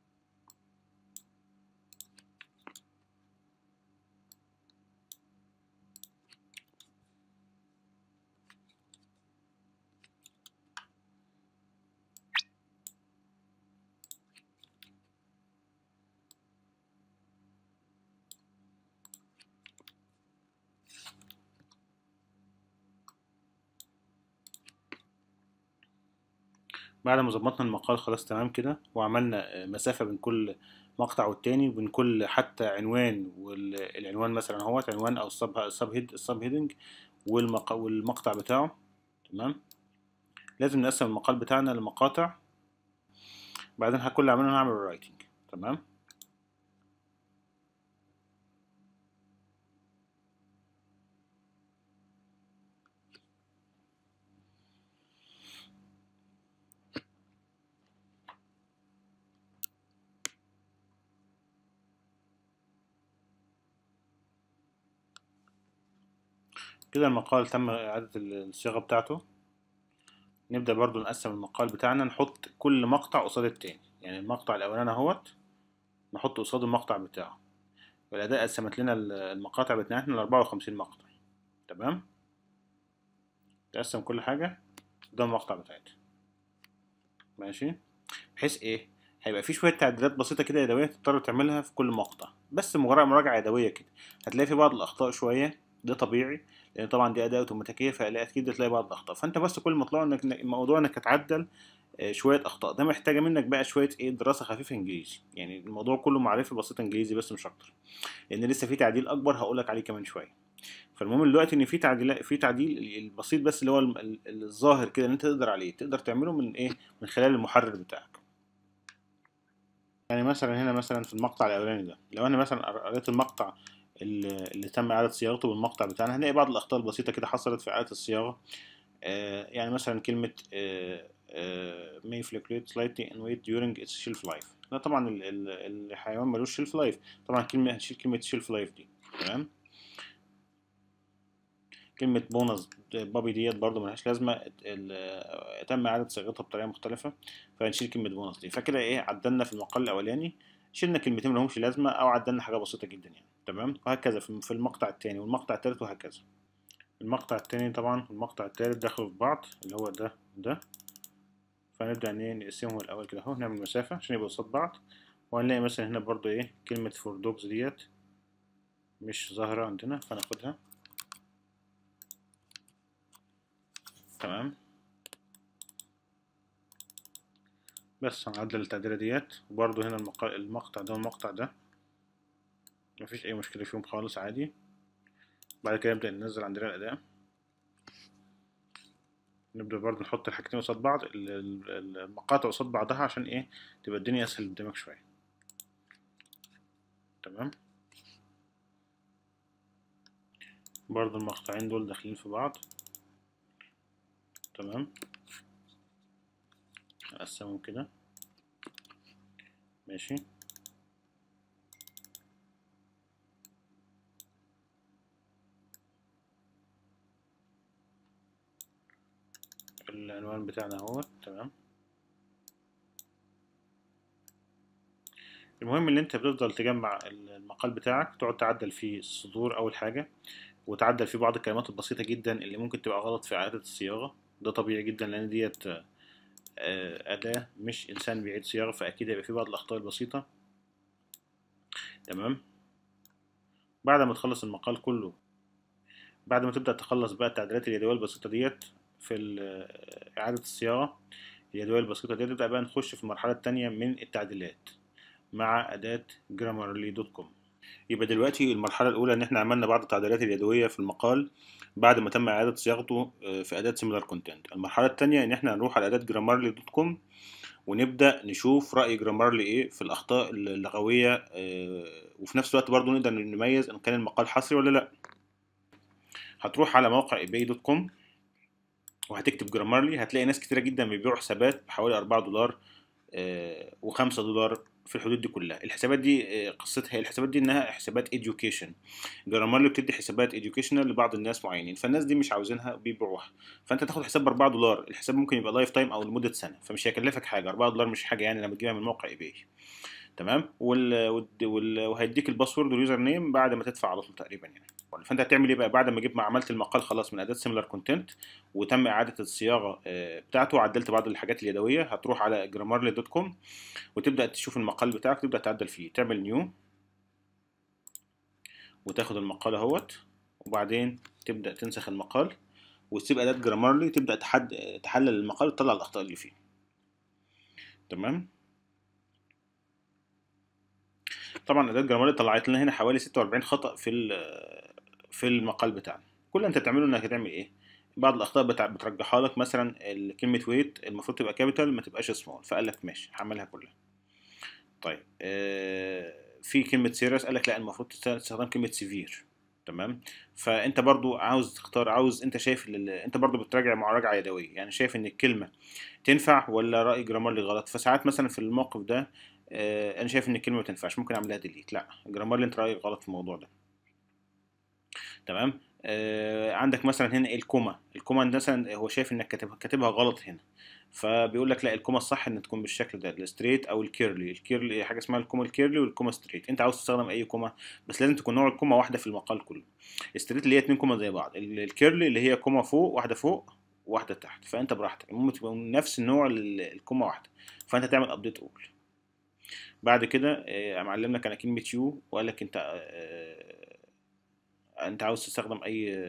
S1: بعد ما ظبطنا المقال خلاص تمام كده، وعملنا مسافة بين كل مقطع والتاني، وبين كل حتى عنوان، والعنوان مثلا هو عنوان او السب هيدنج والمقطع بتاعه. تمام. لازم نقسم المقال بتاعنا لمقاطع. بعدين كل اللي عملنا نعمل رايتنج. تمام. كده المقال تم إعادة الصياغة بتاعته. نبدأ برضو نقسم المقال بتاعنا، نحط كل مقطع قصاد التاني. يعني المقطع الأولاني اهوت نحط قصاد المقطع بتاعه. والأداة قسمت لنا المقاطع بتاعتنا ل54 مقطع. تمام. تقسم كل حاجة قدام المقطع بتاعتها. ماشي. بحيث ايه؟ هيبقى في شوية تعديلات بسيطة كده يدوية تضطر تعملها في كل مقطع، بس مجرد مراجعة يدوية كده. هتلاقي في بعض الأخطاء شوية، ده طبيعي، لأن طبعا دي أداة أوتوماتيكية، فلا أكيد هتلاقي بعض الأخطاء. فأنت بس كل ما تطلع إنك الموضوع إنك هتعدل شوية أخطاء. ده محتاجة منك بقى شوية ايه؟ دراسة خفيفة إنجليزي. يعني الموضوع كله معرفة بسيطة إنجليزي بس مش أكتر، لأن لسه في تعديل أكبر هقولك عليه كمان شوية. فالمهم دلوقتي ان في تعديل البسيط بس اللي هو الظاهر كده اللي انت تقدر عليه، تقدر تعمله من ايه، من خلال المحرر بتاعك. يعني مثلا هنا مثلا في المقطع الاولاني ده، لو انا مثلا قريت المقطع اللي تم اعاده صياغته بالمقطع بتاعنا، هنلاقي بعض الاخطاء البسيطه كده حصلت في اعاده الصياغه. يعني مثلا كلمه may fluctuate slightly in weight during its shelf life. لا طبعا الحيوان ملوش shelf life، طبعا هنشيل كلمه shelf life دي. تمام. كلمة بونص بابي ديت برضو ملهاش لازمة، تم إعادة صياغتها بطريقة مختلفة، فهنشيل كلمة بونص دي. فكده إيه، عدلنا في المقال الأولاني، شلنا كلمتين ملهمش لازمة أو عدلنا حاجة بسيطة جدا يعني. تمام. وهكذا في المقطع التاني والمقطع التالت وهكذا. المقطع التاني طبعا والمقطع التالت دخلوا في بعض، اللي هو ده. فنبدأ إن نقسمهم الأول كده أهو، نعمل مسافة عشان يبقوا قصاد بعض. وهنلاقي مثلا هنا برضو إيه، كلمة فور دوجز ديت مش ظاهرة عندنا، فناخدها. تمام. بس هنعدل التعديلة ديت، وبرضه هنا المقطع ده والمقطع ده مفيش أي مشكلة فيهم خالص، عادي. بعد كده نبدأ ننزل عندنا الأداء، نبدأ برضه نحط الحاجتين قصاد بعض، المقاطع قصاد بعضها، عشان إيه، تبقى الدنيا أسهل قدامك شوية. تمام. برضه المقطعين دول داخلين في بعض. تمام. هنقسمهم كده. ماشي. العنوان بتاعنا اهو. تمام. المهم ان انت بتفضل تجمع المقال بتاعك، تقعد تعدل فيه السطور اول حاجة، وتعدل فيه بعض الكلمات البسيطة جدا اللي ممكن تبقى غلط في إعادة الصياغة. ده طبيعي جدا لأن ديت أداة مش إنسان بيعيد صياغة، فأكيد هيبقى في بعض الأخطاء البسيطة. تمام. بعد ما تخلص المقال كله، بعد ما تبدأ تخلص بقى التعديلات اليدوية البسيطة ديت في إعادة الصياغة اليدوية البسيطة ديت، تبدأ بقى نخش في المرحلة التانية من التعديلات مع أداة grammarly.com. يبقى دلوقتي المرحلة الأولى إن إحنا عملنا بعض التعديلات اليدوية في المقال بعد ما تم إعادة صياغته في أداة SimilarContent. المرحلة التانية إن إحنا نروح على أداة grammarly.com ونبدأ نشوف رأي جرامرلي إيه في الأخطاء اللغوية، وفي نفس الوقت برضو نقدر نميز إن كان المقال حصري ولا لأ. هتروح على موقع ebay.com وهتكتب جرامرلي، هتلاقي ناس كتيرة جدا بيبيعوا حسابات بحوالي $4 و$5 في الحدود دي كلها. الحسابات دي قصتها، الحسابات دي انها حسابات education. جرامرلي بتدي حسابات educational لبعض الناس معينين، فالناس دي مش عاوزينها بيبيعوها، فانت تاخد حساب ب$4. الحساب ممكن يبقى لايف تايم او لمده سنه، فمش هيكلفك حاجه. $4 مش حاجه يعني لما تجيبها من موقع ايباي. تمام. وهيديك الباسورد واليوزر نيم بعد ما تدفع على طول تقريبا يعني. فانت هتعمل ايه بقى بعد ما عملت المقال خلاص من اداه سيميلار كونتنت، وتم اعاده الصياغه بتاعته، وعدلت بعض الحاجات اليدويه، هتروح على grammarly.com وتبدا تشوف المقال بتاعك، تبدا تعدل فيه، تعمل نيو وتاخد المقال اهوت، وبعدين تبدا تنسخ المقال وتسيب اداه جرامرلي تبدا تحلل المقال وتطلع الاخطاء اللي فيه. تمام. طبعا اداه جرامرلي طلعت لنا هنا حوالي 46 خطا في المقال بتاعنا. كل اللي انت تعمله انك هتعمل ايه، بعض الاخطاء بترجحها لك، مثلا كلمه ويت المفروض تبقى كابيتال ما تبقاش سمول، فقال لك ماشي هعملها كلها. طيب في كلمه سيريس قال لك لا المفروض تستخدم كلمه سيفير. تمام. فانت برضو عاوز تختار، انت شايف انت برضو بتراجع مراجعه يدويه، يعني شايف ان الكلمه تنفع ولا رأي جرامرلي غلط. فساعات مثلا في الموقف ده انا شايف ان الكلمه ما تنفعش، ممكن اعملها ديليت. لا جرامرلي انت رأيك غلط في الموضوع ده. تمام. عندك مثلا هنا الكوما مثلا هو شايف انك كاتبها غلط هنا، فبيقول لك لا الكوما الصح ان تكون بالشكل ده، الستريت او الكيرلي حاجه اسمها الكوما الكيرلي والكوما ستريت. انت عاوز تستخدم اي كوما، بس لازم تكون نوع الكوما واحده في المقال كله. الستريت اللي هي اتنين كوما زي بعض، الكيرلي اللي هي كوما فوق واحده فوق واحده تحت، فانت براحتك، المهم تبقى من نفس النوع الكوما واحده، فانت تعمل ابديت اول. بعد كده معلم لك على كلمه يو وقال لك انت عاوز تستخدم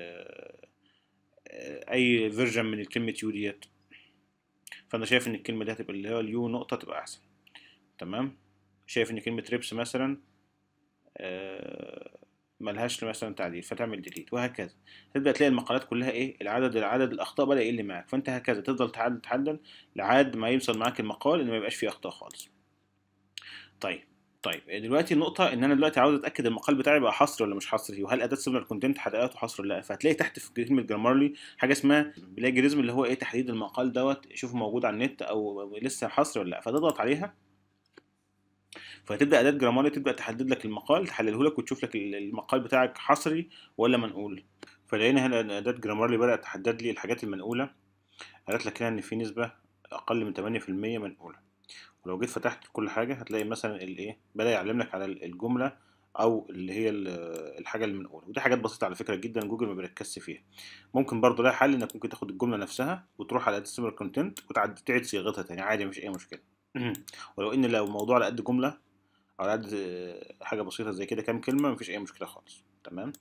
S1: اي فيرجن من الكلمه يو ديت. فانا شايف ان الكلمه دي هتبقى اللي هو اليو نقطه تبقى احسن. تمام. شايف ان كلمه ريبس مثلا ملهاش مثلا تعديل فتعمل ديليت، وهكذا. تبدأ تلاقي المقالات كلها ايه، العدد الأخطاء بدأ يقل معاك، فأنت هكذا تفضل تعدل لحد ما يوصل معاك المقال إن ما يبقاش فيه أخطاء خالص. طيب. دلوقتي النقطة إن أنا دلوقتي عاوز أتأكد المقال بتاعي بقى حصري ولا مش حصري، وهل أداة سيميلر كونتنت حققته حصر ولا لأ. فهتلاقي تحت في كلمة جرامرلي حاجة اسمها بلاجريزم، اللي هو إيه، تحديد المقال دوت، شوفه موجود على النت أو لسه حصري ولا لأ، فتضغط عليها. فهتبدأ أداة جرامرلي تبدأ تحدد لك المقال، تحلله لك وتشوف لك المقال بتاعك حصري ولا منقول. فلقينا هنا إن أداة جرامرلي بدأت تحدد لي الحاجات المنقولة. قالت لك هنا إن في نسبة أقل من 8% منقولة. ولو جيت فتحت كل حاجة هتلاقي مثلا الايه بدأ يعلم لك على الجملة او اللي هي الحاجة اللي بنقولها، ودي حاجات بسيطة على فكرة جدا، جوجل ما بيركزش فيها. ممكن برضو ده حل، انك ممكن تاخد الجملة نفسها وتروح على سيميلر كونتنت وتعيد صياغتها تاني عادي، مفيش اي مشكلة. ولو ان لو الموضوع على قد جملة او على قد حاجة بسيطة زي كده كام كلمة، مفيش اي مشكلة خالص. تمام.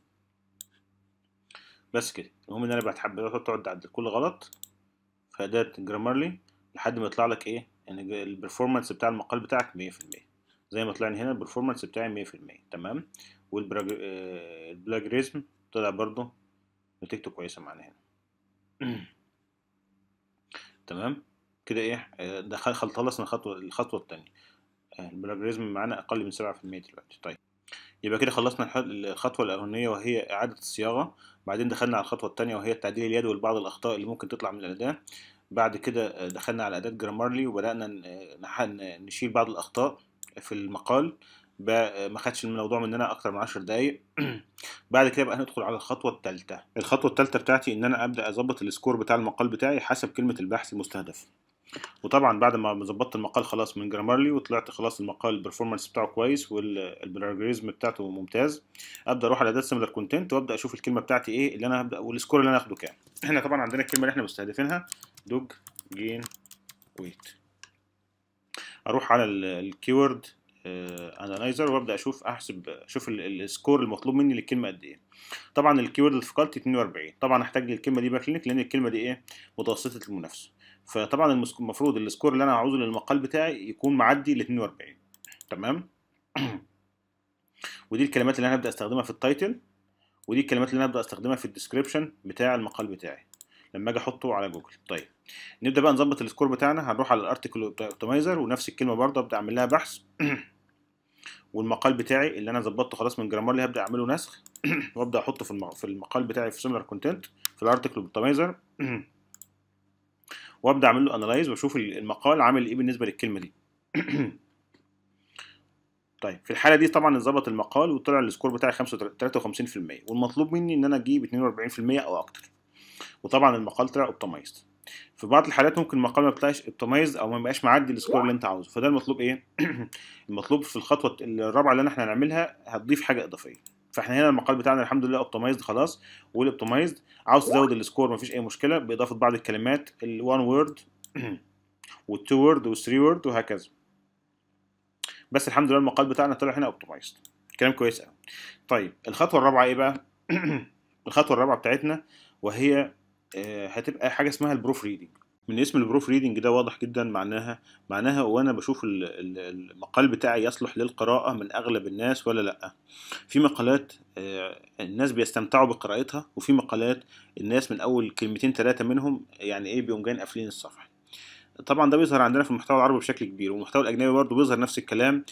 S1: بس كده. المهم ان انا بتحب تقعد تعدل كل غلط في أداة جرامرلي لحد ما يطلع لك ايه، ان البرفورمانس بتاع المقال بتاعك 100%. زي ما طلع لي هنا البرفورمانس بتاعي 100%. تمام. والبلاجريزم طلع برضه نتيجته كويسة معانا هنا. تمام كده. ايه خلصنا الخطوة التانية. البلاجريزم معانا أقل من 7% دلوقتي. طيب، يبقى كده خلصنا الخطوة الأولانية وهي إعادة الصياغة. بعدين دخلنا على الخطوة التانية وهي التعديل اليدوي لبعض الأخطاء اللي ممكن تطلع من الأداة. بعد كده دخلنا على أداة جرامرلي وبدأنا نشيل بعض الأخطاء في المقال. ما خدش الموضوع مننا أكتر من 10 دقايق. بعد كده بقى هندخل على الخطوة التالتة. الخطوة التالتة بتاعتي إن أنا أبدأ أظبط السكور بتاع المقال بتاعي حسب كلمة البحث المستهدفة. وطبعا بعد ما ظبطت المقال خلاص من جرامرلي وطلعت خلاص المقال البرفورمانس بتاعه كويس والبلاجريزم بتاعته ممتاز، ابدا اروح على اداه سيميلر كونتنت وابدا اشوف الكلمه بتاعتي ايه اللي انا هبدا والسكور اللي انا هاخده كام. احنا طبعا عندنا الكلمه اللي احنا مستهدفينها دوج جين ويت. اروح على الكيورد انالايزر وابدا اشوف السكور المطلوب مني للكلمه قد ايه. طبعا الكيورد ديفيكالتي 42. طبعا هحتاج للكلمه دي باك لينك لان الكلمه دي ايه، متوسطه المنافسه. فطبعا المفروض السكور اللي انا عاوزه للمقال بتاعي يكون معدي ل 42. تمام. ودي الكلمات اللي انا هبدا استخدمها في التايتل، ودي الكلمات اللي انا هبدا استخدمها في الديسكريبشن بتاع المقال بتاعي لما اجي احطه على جوجل. طيب، نبدا بقى نظبط السكور بتاعنا. هنروح على الارتكل اوبتمايزر ونفس الكلمه برضه ابدا اعمل لها بحث. والمقال بتاعي اللي انا ظبطته خلاص من جرامرلي هبدا اعمله نسخ وابدا احطه في المقال بتاعي في سيميلر كونتنت في الارتكل اوبتمايزر. وابدا اعمل له انالايز واشوف المقال عامل ايه بالنسبه للكلمه دي. طيب، في الحاله دي طبعا اتظبط المقال وطلع السكور بتاعي 53%، والمطلوب مني ان انا اجيب 42% او اكتر. وطبعا المقال طلع اوبتمايزد. في بعض الحالات ممكن المقال ما يطلعش اوبتمايزد او ما يبقاش معدي السكور اللي انت عاوزه، فده المطلوب ايه. المطلوب في الخطوه الرابعه اللي احنا هنعملها هتضيف حاجه اضافيه. فاحنا هنا المقال بتاعنا الحمد لله اوبتمايزد خلاص. والاوبتمايزد عاوز تزود السكور مفيش اي مشكله باضافه بعض الكلمات ال1 وورد وال2 وورد وال3 وورد وهكذا. بس الحمد لله المقال بتاعنا طلع هنا اوبتمايزد. كلام كويس قوي. طيب، الخطوه الرابعه ايه بقى؟ الخطوه الرابعه بتاعتنا وهي هتبقى حاجه اسمها البروف ريدنج. من اسم البروف ريدنج ده واضح جدا معناها وانا بشوف المقال بتاعي يصلح للقراءه من اغلب الناس ولا لا. في مقالات الناس بيستمتعوا بقراءتها، وفي مقالات الناس من اول كلمتين ثلاثه منهم يعني ايه بيقوم جايين قافلين الصفحه. طبعا ده بيظهر عندنا في المحتوى العربي بشكل كبير، والمحتوى الاجنبي برضه بيظهر نفس الكلام.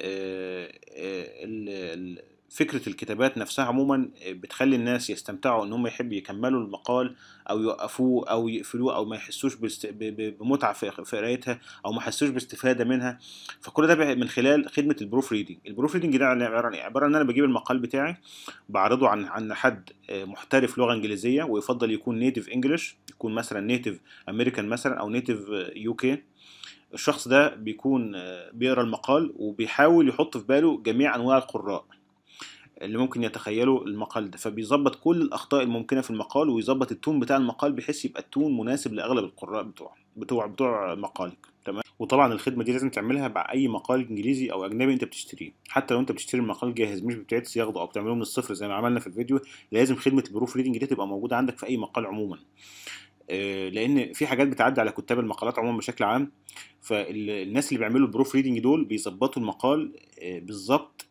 S1: فكرة الكتابات نفسها عموما بتخلي الناس يستمتعوا ان هم يحبوا يكملوا المقال او يوقفوه او يقفلوه او ما يحسوش بمتعة في قرايتها او ما يحسوش باستفادة منها. فكل ده من خلال خدمة البروف ريدنج. البروف ريدنج ده عبارة عن ايه؟ عبارة عن ان انا بجيب المقال بتاعي بعرضه عن حد محترف لغة انجليزية، ويفضل يكون نيتيف انجلش، يكون مثلا نيتيف امريكان مثلا او نيتيف يو كي. الشخص ده بيكون بيقرا المقال وبيحاول يحط في باله جميع انواع القراء اللي ممكن يتخيلوا المقال ده، فبيظبط كل الاخطاء الممكنه في المقال ويظبط التون بتاع المقال بحيث يبقى التون مناسب لاغلب القراء بتوع مقالك. تمام. وطبعا الخدمه دي لازم تعملها مع اي مقال انجليزي او اجنبي انت بتشتريه، حتى لو انت بتشتري المقال جاهز مش بتعيد صياغته او بتعمله من الصفر زي ما عملنا في الفيديو. لازم خدمه البروف ريدنج دي تبقى موجوده عندك في اي مقال عموما، لان في حاجات بتعدي على كتاب المقالات عموما بشكل عام. فالناس اللي بيعملوا البروف ريدنج دول بيظبطوا المقال بالظبط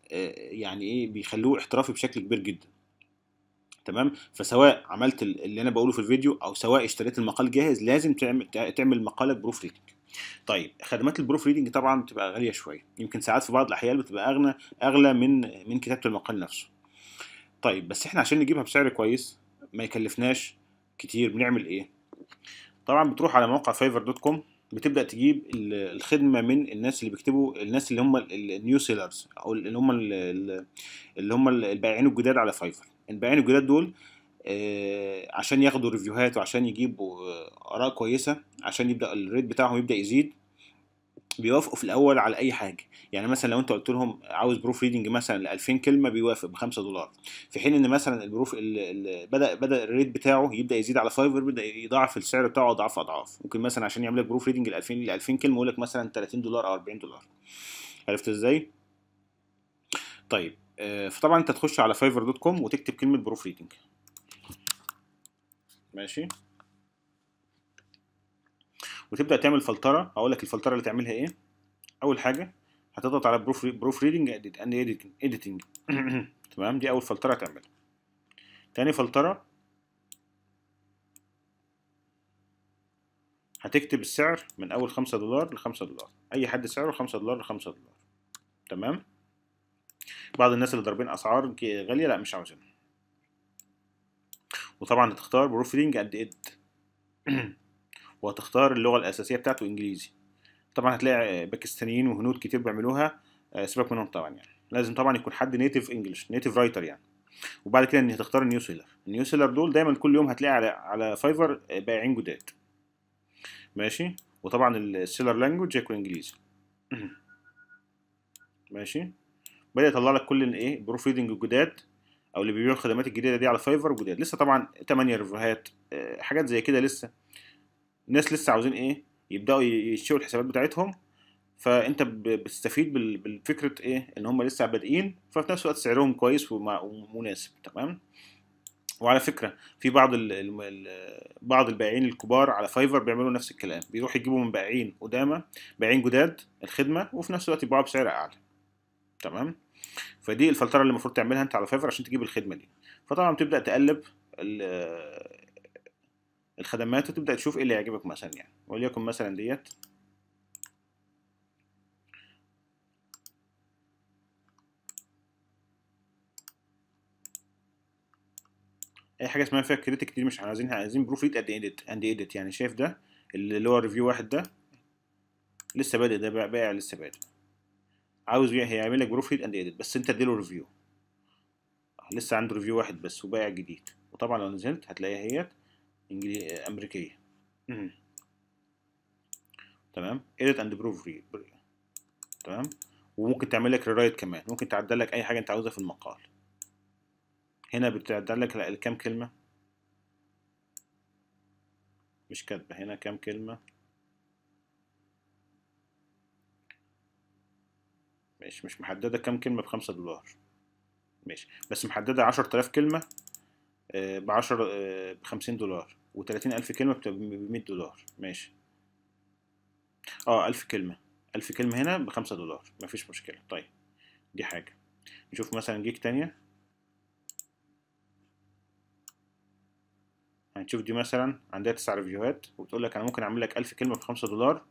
S1: يعني ايه بيخلوه احترافي بشكل كبير جدا. تمام. فسواء عملت اللي انا بقوله في الفيديو او سواء اشتريت المقال جاهز، لازم تعمل مقالك بروف ريدنج. طيب خدمات البروف ريدنج طبعا بتبقى غاليه شويه، يمكن ساعات في بعض الاحيان بتبقى اغلى من كتابه المقال نفسه. طيب بس احنا عشان نجيبها بسعر كويس ما يكلفناش كتير بنعمل ايه؟ طبعا بتروح على موقع فايفر دوت كوم، بتبدا تجيب الخدمه من الناس اللي بيكتبوا، الناس اللي هم النيو سيلرز، او اللي هم البائعين الجداد على فايفر. البائعين الجداد دول عشان ياخدوا ريفيوهات وعشان يجيبوا اراء كويسه، عشان يبدا الريت بتاعهم يبدا يزيد، بيوافقوا في الاول على اي حاجه. يعني مثلا لو انت قلت لهم عاوز بروف ريدنج مثلا ل 2000 كلمه، بيوافق ب 5 دولار. في حين ان مثلا البروف بدا الريت بتاعه يبدا يزيد على فايفر، بدا يضاعف السعر بتاعه اضعاف اضعاف. ممكن مثلا عشان يعمل لك بروف ريدنج ل 2000 كلمه يقول لك مثلا 30 دولار او 40 دولار. عرفت ازاي؟ طيب فطبعا انت تخش على فايفر دوت كوم وتكتب كلمه بروف ريدنج. ماشي. وتبدا تعمل فلتره. هقول لك الفلتره اللي تعملها ايه. اول حاجه هتضغط على بروف ريدنج اند اديتنج. تمام، دي اول فلتره هتعملها. تاني فلتره هتكتب السعر من اول 5 دولار ل5 دولار، اي حد سعره 5 دولار ل5 دولار. تمام. بعض الناس اللي ضاربين اسعار غاليه لا مش عاوزينها. وطبعا هتختار بروف ريدنج اند اد. وهتختار اللغه الاساسيه بتاعته انجليزي. طبعا هتلاقي باكستانيين وهنود كتير بيعملوها، سيبك منهم طبعا. يعني لازم طبعا يكون حد نيتيف انجلش، نيتيف رايتر يعني. وبعد كده ان هتختار النيو سيلر. النيو سيلر دول دايما كل يوم هتلاقي على فايفر بائعين جداد. ماشي. وطبعا السيلر لانجوج هيكون انجليزي. ماشي. بدأ يطلع لك كل الايه بروف ريدنج الجداد، او اللي بيبيعوا الخدمات الجديده دي على فايفر جداد. لسه طبعا 8 ريفيوهات، حاجات زي كده. لسه الناس لسه عاوزين ايه يبداوا يشتروا الحسابات بتاعتهم. فانت بتستفيد بالفكره ايه ان هم لسه بادئين، ففي نفس الوقت سعرهم كويس ومناسب. تمام. وعلى فكرة في بعض البائعين الكبار على فايفر بيعملوا نفس الكلام، بيروحوا يجيبوا من بائعين قدامى، بائعين جداد الخدمة، وفي نفس الوقت يبيعوها بسعر أعلى. تمام. فدي الفلترة اللي المفروض تعملها أنت على فايفر عشان تجيب الخدمة دي. فطبعا بتبدأ تقلب الخدمات وتبدأ تشوف إيه اللي يعجبك مثلا. يعني وليكن مثلا ديت. أي حاجة اسمها فيها كريتيك كتير مش عايزينها، عايزين بروف ريد أند إيديت. يعني شايف ده اللي هو ريفيو واحد ده لسه بادئ، ده بائع لسه بادئ، عاوز هيعمل لك بروف ريد اند ايديت، بس انت اديله ريفيو. لسه عنده ريفيو واحد بس وبايع جديد. وطبعا لو نزلت هتلاقيها هي امريكيه. مم. تمام. edit and proof read. تمام. وممكن تعمل لك ريرايت كمان، ممكن تعدل لك اي حاجه انت عاوزها في المقال. هنا بتعدل لك كام كلمه، مش كاتبه هنا كام كلمه. مش محدده كام كلمه ب5 دولار. ماشي. بس محدده 10000 كلمه ب10 ب50 دولار، و30000 كلمه ب100 دولار. ماشي. اه 1000 كلمة. 1000 كلمة هنا ب5 دولار، مفيش مشكلة. طيب دي حاجة. نشوف مثلا جيك تانية. هنشوف دي مثلا عندها 9 ريفيوهات، وبتقول لك أنا ممكن أعمل لك 1000 كلمة ب5 دولار،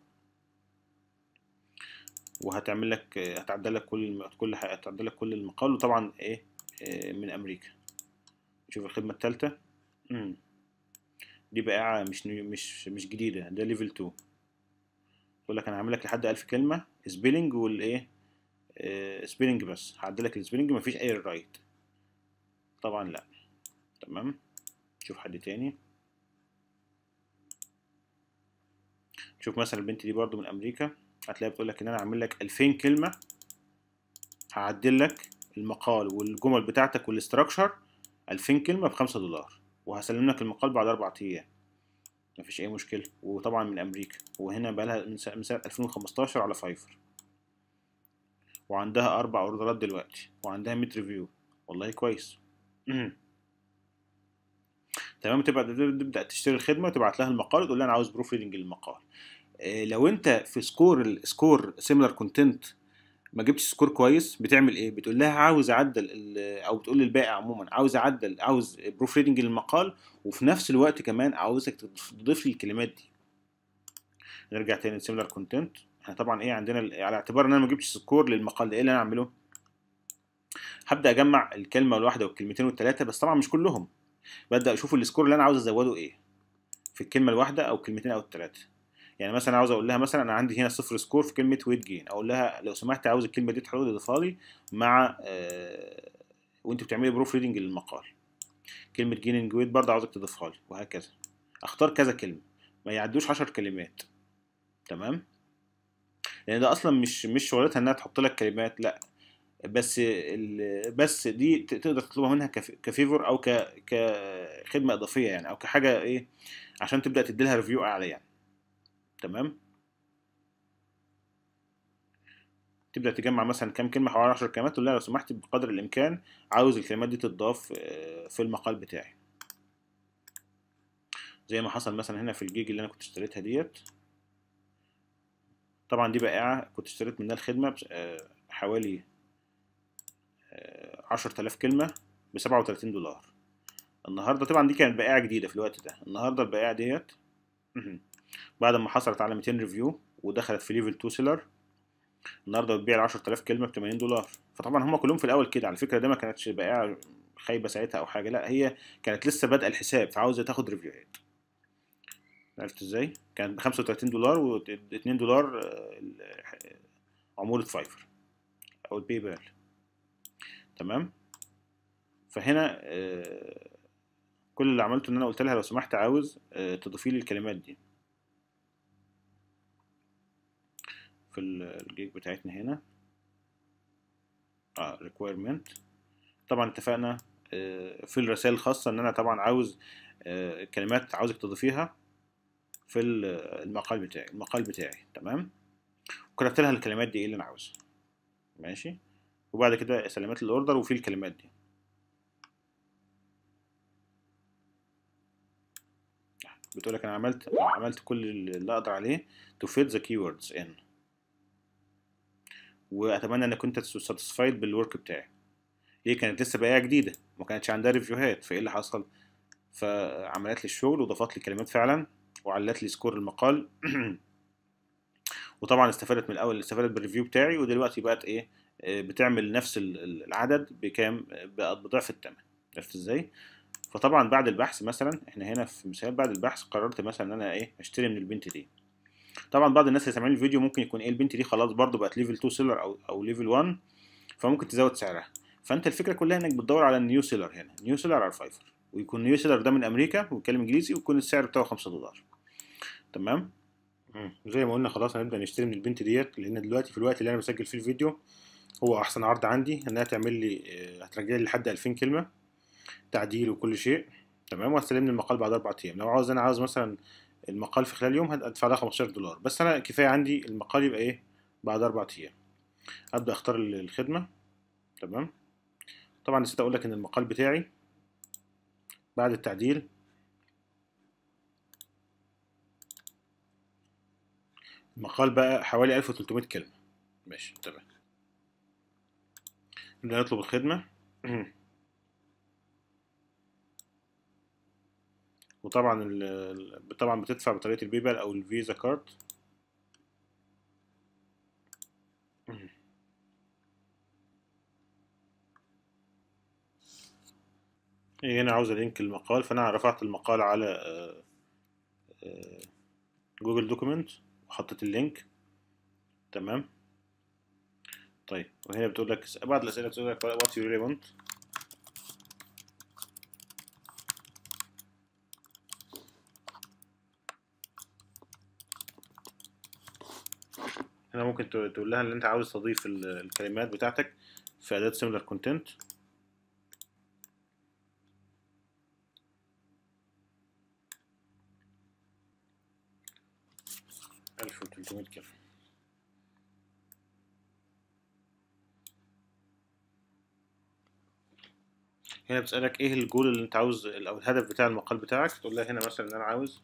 S1: وهتعمل لك هتعدل لك هتعدل لك كل المقال. وطبعا إيه من أمريكا. نشوف الخدمة التالتة. مم. دي بائعة مش جديدة، ده ليفل 2. تقول لك أنا هعمل لك لحد 1000 كلمة سبيلنج والإيه سبيلنج بس، هعدل لك السبيلنج مفيش أي رايت. طبعا لأ. تمام. شوف حد تاني. شوف مثلا البنت دي برضو من امريكا، هتلاقيها بتقول لك ان انا هعمل لك 2000 كلمه، هعدل لك المقال والجمل بتاعتك والاستراكشر 2000 كلمه ب5 دولار، وهسلم لك المقال بعد 4 ايام. مفيش اي مشكله. وطبعا من امريكا، وهنا بقالها من سنه 2015 على فايفر، وعندها 4 اوردرات دلوقتي، وعندها 100 ريفيو. والله كويس. تمام. تبدا تشتري الخدمه، تبعت لها المقال وتقول لها انا عاوز بروف ريدنج للمقال. لو انت في سكور سيميلار كونتنت ما جبتش سكور كويس، بتعمل ايه؟ بتقول لها عاوز اعدل او بتقول للبائع عموما عاوز اعدل، عاوز بروف ريدنج للمقال، وفي نفس الوقت كمان عاوزك تضيف لي الكلمات دي. نرجع تاني لسيميلار كونتنت. احنا طبعا ايه عندنا على اعتبار ان انا ما جبتش سكور للمقال ده، ايه اللي انا اعمله؟ هبدا اجمع الكلمه الواحده والكلمتين والثلاثه، بس طبعا مش كلهم. ببدا اشوف السكور اللي انا عاوز ازوده ايه في الكلمه الواحده او الكلمتين او الثلاثه. يعني مثلا عاوز اقول لها مثلا انا عندي هنا صفر سكور في كلمه ويت جين، اقول لها لو سمحت عاوز الكلمه دي تحاول تضيفها لي مع وانت بتعملي بروف ريدنج للمقال. كلمه جيننج ويت برضه عاوزك تضيفها لي، وهكذا. اختار كذا كلمه، ما يعدوش 10 كلمات. تمام. لان ده اصلا مش شغلتها انها تحط لك كلمات، لا. بس دي تقدر تطلبها منها كفيفور او كخدمه اضافيه يعني، او كحاجه ايه عشان تبدا تدي لها ريفيو اعلى يعني. تمام. تبدا تجمع مثلا كام كلمه، حوالي 10 كلمات، تقول لها لو سمحت بقدر الامكان عاوز الكلمات دي تتضاف في المقال بتاعي. زي ما حصل مثلا هنا في الجيج اللي انا كنت اشتريتها ديت. طبعا دي بائعه كنت اشتريت منها الخدمه حوالي 10,000 كلمه ب $37. النهارده طبعا دي كانت بائعه جديده في الوقت ده. النهارده البائعه ديت بعد ما حصلت على 200 ريفيو ودخلت في ليفل 2 سيلر، النهارده بتبيع ال 10,000 كلمه ب $80. فطبعا هم كلهم في الاول كده على فكره، ده ما كانتش بائعه خايبه ساعتها او حاجه، لا هي كانت لسه بادئه الحساب فعاوزه تاخد ريفيوهات. عرفت ازاي؟ كانت ب $35 و$2 عمولة فايفر او الباي بال. تمام. فهنا كل اللي عملته ان انا قلت لها لو سمحت عاوز تضيفي لي الكلمات دي في الجيج بتاعتنا هنا. requirement. طبعا اتفقنا في الرسائل الخاصة ان انا طبعا عاوز كلمات عاوزك تضيفيها في المقال بتاعي. تمام. وكتبت لها الكلمات دي ايه اللي انا عاوزها. ماشي. وبعد كده سلمت الاوردر وفيه الكلمات دي. بتقول لك انا عملت كل اللي اقدر عليه to fit the keywords in، واتمنى انك كنت ساتسفايد بالورك بتاعي. ليه؟ كانت لسه بقى جديده وما كانتش عندها ريفيوهات، فايه اللي حصل؟ فعملت لي الشغل وضافت لي كلمات فعلا وعلت لي سكور المقال وطبعا استفادت من الاول، استفادت بالريفيو بتاعي، ودلوقتي بقت ايه بتعمل نفس العدد بكام، بقت بضعف الثمن. عرفت ازاي؟ فطبعا بعد البحث مثلا، احنا هنا في مثال بعد البحث قررت مثلا ان انا ايه اشتري من البنت دي. طبعا بعض الناس اللي سامعين الفيديو ممكن يكون ايه البنت دي خلاص برضو بقت ليفل 2 سيلر او ليفل 1، فممكن تزود سعرها. فانت الفكره كلها انك بتدور على النيو سيلر، هنا نيو سيلر على الفايفر، ويكون نيو سيلر ده من امريكا ويتكلم انجليزي ويكون السعر بتاعه $5. تمام. زي ما قلنا خلاص هنبدا نشتري من البنت ديت، لان دلوقتي في الوقت اللي انا بسجل فيه الفيديو هو احسن عرض عندي انها تعمل لي هترجع لي لحد 2000 كلمه تعديل وكل شيء. تمام. وهستلمني المقال بعد 4 ايام. لو عاوز مثلا المقال في خلال يوم هدفع لها $15، بس انا كفايه عندي المقال يبقى ايه بعد 4 ايام. ابدا اختار الخدمه. تمام. طبعا نسيت اقول لك ان المقال بتاعي بعد التعديل المقال بقى حوالي 1300 كلمه. ماشي. تمام. نبدا نطلب الخدمه. وطبعا طبعا بتدفع بطريقه الباي بال او الفيزا كارد. هي هنا عاوزة لينك المقال، فأنا رفعت المقال على جوجل دوكيمنت وحطيت اللينك. تمام. طيب وهنا بتقول لك بعض الأسئلة بتقول لك what you really want. هنا ممكن تقول لها إن أنت عاوز تضيف الكلمات بتاعتك في أداة similar content. 1300 كلمة. هنا بتسألك ايه الجول اللي انت عاوز او الهدف بتاع المقال بتاعك، تقول لها هنا مثلا ان انا عاوز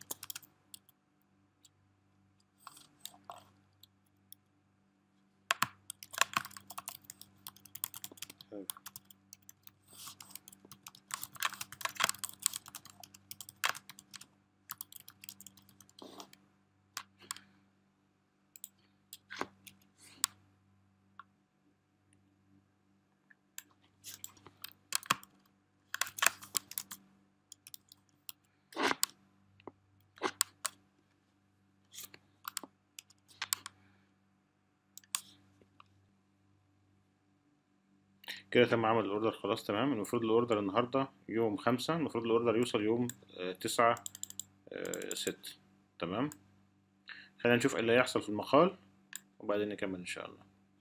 S1: كده تم عمل الاوردر خلاص تمام. المفروض الاوردر النهارده يوم 5، المفروض الاوردر يوصل يوم 9/6. تمام. خلينا نشوف ايه اللي هيحصل في المقال وبعدين نكمل ان شاء الله.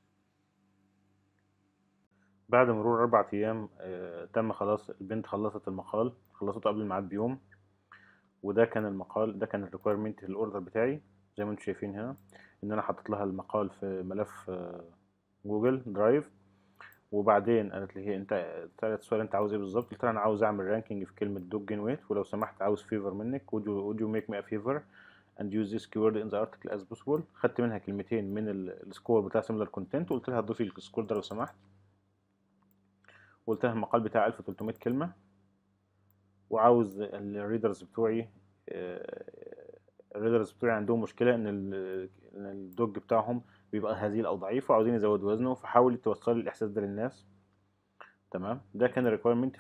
S1: بعد مرور 4 أيام تم خلاص، البنت خلصت المقال، خلصته قبل الميعاد بيوم. وده كان المقال، ده كان الريكويرمنت للاوردر بتاعي زي ما انتم شايفين هنا، ان انا حطيت لها المقال في ملف جوجل درايف. وبعدين قالت لي هي انت سألت سؤال انت عاوز ايه بالظبط، قلت لها انا عاوز اعمل رانكينج في كلمه دوج جين ويت، ولو سمحت عاوز فيفر منك would you make me a favor and use this keyword in the article as possible. خدت منها كلمتين من السكور بتاع سيميلر كونتنت وقلت لها ضيفي السكور ده لو سمحت. وقلت لها المقال بتاع 1300 كلمه، وعاوز الريدرز بتوعي الريدرز بتوعي عندهم مشكله ان ان الدوج بتاعهم بيبقى هزيل او ضعيف وعاوزين يزودوا وزنه، فحاولي توصلي الاحساس ده للناس. تمام. ده كان الريكويرمنت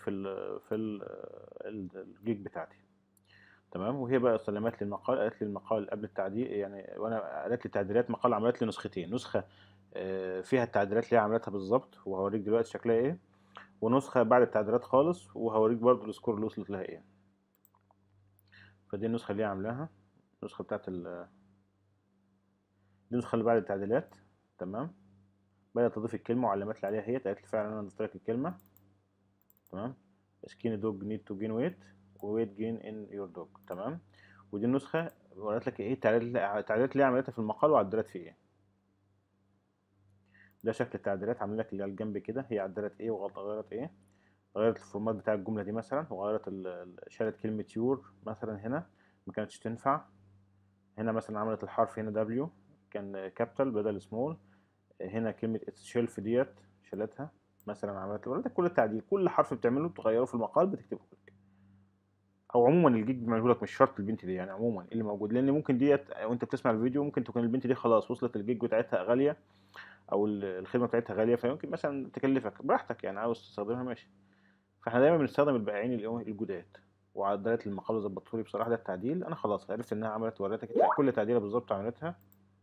S1: في الجيج بتاعتي. تمام. وهي بقى سلمت لي المقال، قالت لي المقال قبل التعديل يعني، وانا قالت لي تعديلات مقال، عملت لي نسختين، نسخه فيها التعديلات اللي هي عملتها بالظبط وهوريك دلوقتي شكلها ايه، ونسخه بعد التعديلات خالص وهوريك برضو السكور اللي وصلت لها ايه. فدي النسخه اللي هي عاملاها، النسخه بتاعت دي النسخه اللي بعد التعديلات. تمام. بدات تضيف الكلمه وعلمت لي عليها، هي قالت لي فعلا انا ضفت لك الكلمه. تمام. skinny dog need to gain weight و weight gain in your dog. تمام. ودي النسخة وقالت لك ايه التعديلات اللي هي عملتها في المقال وعدلت فيه ايه. ده شكل التعديلات، عامل لك اللي على الجنب كده هي عدلت ايه وغيرت ايه. غيرت الفورمات بتاع الجملة دي مثلا، وغيرت شالت كلمة يور مثلا هنا ما كانتش تنفع. هنا مثلا عملت الحرف هنا دبليو كان كابيتال بدل سمول. هنا كلمة اتس شيلف ديت شالتها مثلا. عملت كل التعديل، كل حرف بتعمله تغيره في المقال بتكتبه لك. او عموما الجيج بيعمله لك، مش شرط البنت دي يعني، عموما اللي موجود، لان ممكن ديت وانت بتسمع الفيديو ممكن تكون البنت دي خلاص وصلت الجيج بتاعتها غاليه او الخدمه بتاعتها غاليه، فيمكن مثلا تكلفك براحتك يعني، عاوز تستخدمها ماشي. فاحنا دايما بنستخدم البائعين الجداد. وعدلت المقال وظبطته لي بصراحه. ده التعديل انا خلاص عرفت انها عملت، وريتك كل تعديله بالظبط عملتها.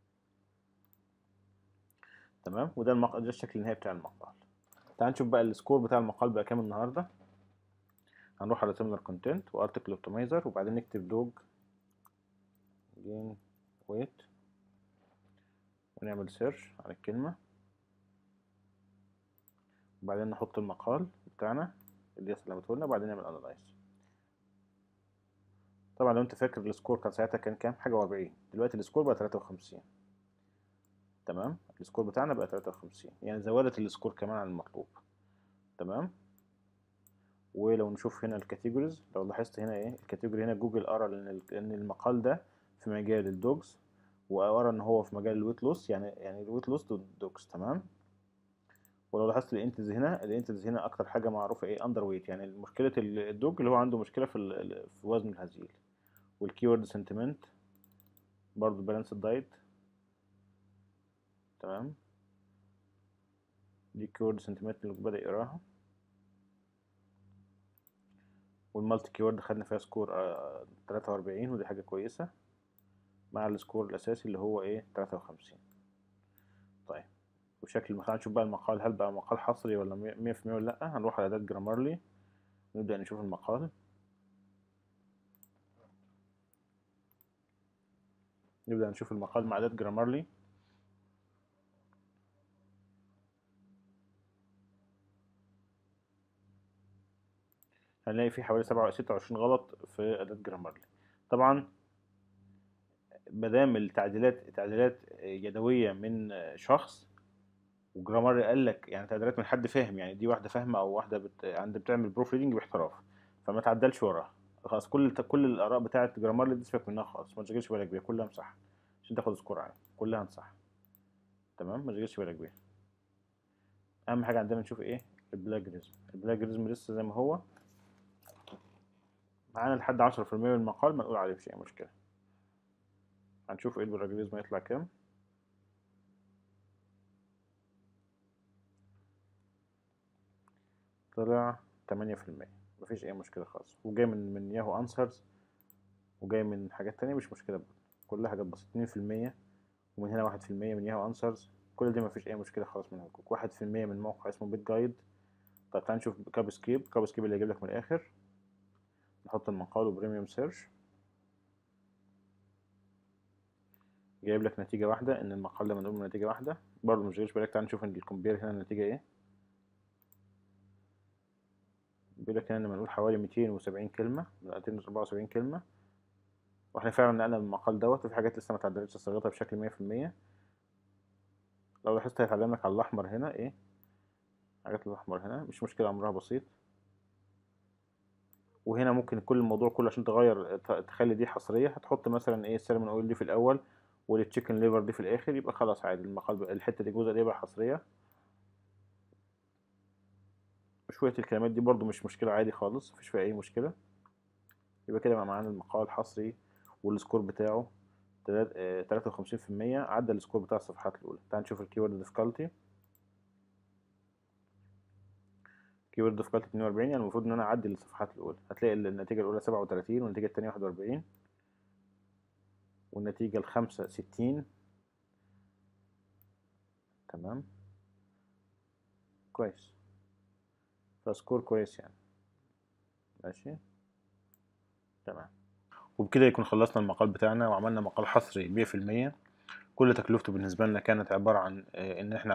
S1: تمام. وده ده الشكل النهائي بتاع المقال. تعال نشوف بقى السكور بتاع المقال بقى كام النهارده. هنروح على سيميلر كونتنت وارتكل اوبتمايزر وبعدين نكتب دوج جين ويت ونعمل سيرش على الكلمة، وبعدين نحط المقال بتاعنا اللي سلمته لنا وبعدين نعمل انالايز. طبعا لو انت فاكر السكور كان ساعتها كان كام، حاجة و40، دلوقتي السكور بقى 53. تمام. السكور بتاعنا بقى 53 يعني زودت السكور كمان عن المطلوب. تمام. ولو نشوف هنا الكاتيجوريز، لو لاحظت هنا ايه الكاتيجوري هنا، جوجل قرا لان المقال ده في مجال الدوجز، وقرا ان هو في مجال الويت لوس، يعني الويت لوس والدوجز. تمام. ولو لاحظت الانتز هنا اكتر حاجه معروفه ايه، اندر ويت، يعني مشكله الدوج اللي هو عنده مشكله في وزن الهزيل. والكيورد سنتمنت برضو بالانس الدايت. تمام. دي كيورد سنتمنت اللي بدأ يقراها. والمالتي كيورد خدنا فيها سكور 43 ودي حاجه كويسه مع السكور الاساسي اللي هو ايه 53. طيب. وشكل المقال نشوف بقى المقال، هل بقى مقال حصري ولا 100% ولا لا. هنروح على اداه جرامرلي نبدأ نشوف المقال. نبدأ نشوف المقال مع اداه جرامرلي. هنلاقي فيه حوالي 26 غلط في أداة جرامرلي. طبعا مادام تعديلات يدوية من شخص، وجرامر قال لك يعني تعديلات من حد فاهم، يعني دي واحدة فاهمة أو واحدة بتعمل بروف ريدنج باحتراف، فما تعدلش وراها خلاص. كل الآراء بتاعة جرامرلي دي سيبك منها خالص، ما تشغلش بالك بيها، كلها امسحها عشان تاخد سكور عالي، كلها امسحها. تمام. ما تشغلش بالك بيها. أهم حاجة عندنا نشوف إيه البلاجريزم لسه زي ما هو معانا لحد 10% من المقال، ما نقول عليه مفيش أي مشكلة. هنشوف ايه البراجريزم هيطلع كام. طلع 8%، مفيش اي مشكلة خالص، وجاي من ياهو انسرز وجاي من حاجات تانية مش مشكلة برضه. كلها حاجات بسيطة. 2% ومن هنا 1% من ياهو انسرز، كل دي مفيش اي مشكلة خالص منها. 1% من موقع اسمه بيت جايد طب تعال نشوف كاب سكيب اللي هيجيب لك من الاخر. نحط المقال وبريميوم سيرش، جايب لك نتيجة واحدة، ان المقال ده منقول من نتيجة واحدة برضه مش جايش بالك. تعال نشوف ان الكومبير هنا النتيجة ايه. بيقول لك هنا ان منقول حوالي 270 كلمة، 274 كلمة، واحنا فعلا نقلنا من المقال دوت، وفي حاجات لسه ما اتعدلتش صياغتها بشكل 100%. لو لاحظت هيتعلم لك على الاحمر هنا ايه، حاجات الاحمر هنا مش مشكلة، امرها بسيط. وهنا ممكن كل الموضوع كله عشان تغير تخلي دي حصرية، هتحط مثلا ايه السلمون اويل دي في الاول والتشيكن ليفر دي في الاخر، يبقى خلاص عادي المقال الحتة دي الجزء دي يبقى حصرية. شوية الكلمات دي برضو مش مشكلة، عادي خالص مفيش فيها اي مشكلة. يبقى كده بقى معانا المقال حصري، والسكور بتاعه 53%، عدى السكور بتاع الصفحات الأولى. تعال نشوف الكيورد ديفيكالتي. كيورد ديفيكالتي 42، يعني المفروض إن أنا أعدي الصفحات الأولى. هتلاقي النتيجة الأولى 37 والنتيجة التانية 41 والنتيجة الخامسة 60. تمام كويس، فسكور كويس يعني. ماشي تمام. وبكده يكون خلصنا المقال بتاعنا وعملنا مقال حصري 100%. كل تكلفته بالنسبة لنا كانت عبارة عن إن إحنا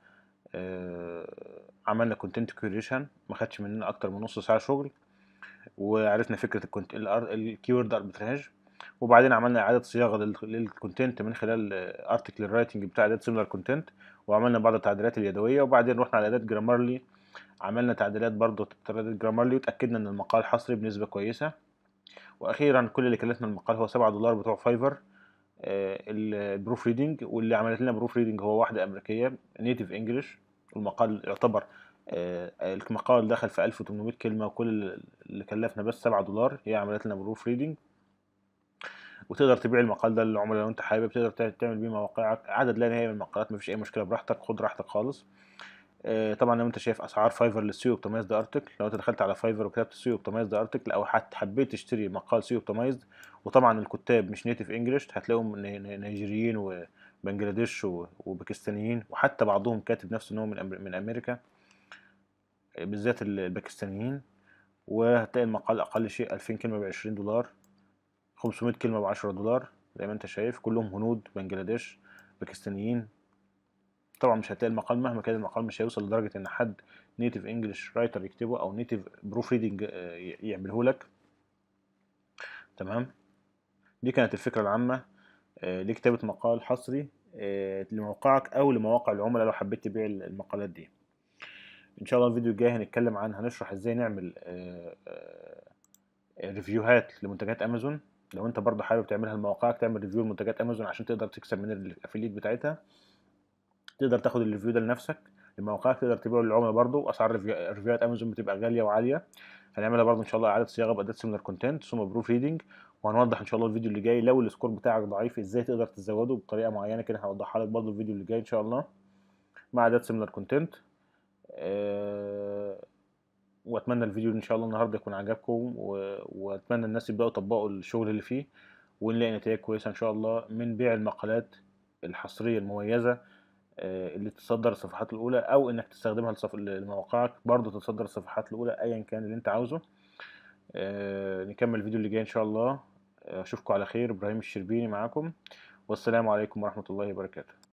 S1: عملنا كونتنت كوريشن، ما خدش مننا أكتر من نص ساعة شغل، وعرفنا فكرة الكيورد اربتراج، وبعدين عملنا إعادة صياغة للكونتنت من خلال ارتكل رايتنج بتاع أداة سيميلار كونتنت، وعملنا بعض التعديلات اليدوية، وبعدين رحنا على أداة جرامرلي عملنا تعديلات برضه جرامرلي، وتأكدنا إن المقال حصري بنسبة كويسة. وأخيرا كل اللي كلفنا المقال هو $7 بتوع فايفر. البروف ريدنج، واللي عملت لنا بروف ريدنج هو واحدة أمريكية نيتيف انجلش. المقال يعتبر المقال دخل في 1800 كلمة، وكل اللي كلفنا بس $7، هي عملت لنا بروف ريدنج. وتقدر تبيع المقال ده للعملاء لو انت حابب، تقدر تعمل بيه مواقعك عدد لا نهائي من المقالات، مفيش اي مشكلة، براحتك خد راحتك خالص. طبعا لو انت شايف اسعار فايفر للسيو اوبتمايزد ارتكل، لو انت دخلت على فايفر وكتبت سيو اوبتمايزد ارتكل، او حتى حبيت تشتري مقال سيو اوبتمايزد، وطبعا الكتاب مش نيتيف انجلش، هتلاقيهم نيجيريين وبنجلاديش وباكستانيين، وحتى بعضهم كاتب نفسه ان هو من امريكا، بالذات الباكستانيين. وهتلاقي المقال اقل شيء 2000 كلمه ب$20، 500 كلمه ب$10، زي ما انت شايف كلهم هنود، بنجلاديش، باكستانيين. طبعا مش هتلاقي المقال مهما كان المقال مش هيوصل لدرجة ان حد نيتيف انجلش رايتر يكتبه، او نيتيف بروف ريدنج يعمله لك. تمام، دي كانت الفكرة العامة لكتابة مقال حصري لموقعك او لمواقع العملاء لو حبيت تبيع المقالات دي. ان شاء الله الفيديو الجاي هنشرح ازاي نعمل ريفيوهات لمنتجات امازون. لو انت برضه حابب تعملها لمواقعك، تعمل ريفيو لمنتجات امازون عشان تقدر تكسب من الافيليت بتاعتها، تقدر تاخد الريفيو ده لنفسك لموقعك، تقدر تبيعه للعملاء برضه. اسعار ريفيوهات امازون بتبقى غاليه وعاليه. هنعملها برضه ان شاء الله اعاده صياغه باداه سيميلر كونتنت ثم بروف ريدنج. وهنوضح ان شاء الله الفيديو اللي جاي لو السكور بتاعك ضعيف ازاي تقدر تزوده بطريقه معينه كده، هوضحها لك برضه الفيديو اللي جاي ان شاء الله مع اداه سيميلر كونتنت. واتمنى الفيديو ان شاء الله النهارده يكون عجبكم، واتمنى الناس يبداوا يطبقوا الشغل اللي فيه، ونلاقي نتائج كويسه ان شاء الله من بيع المقالات الحصريه المميزه اللي تصدر الصفحات الأولى، أو إنك تستخدمها لمواقعك برضو تتصدر الصفحات الأولى، أيا كان اللي أنت عاوزه. نكمل الفيديو اللي جاي إن شاء الله. أشوفكم على خير. إبراهيم الشربيني معاكم، والسلام عليكم ورحمة الله وبركاته.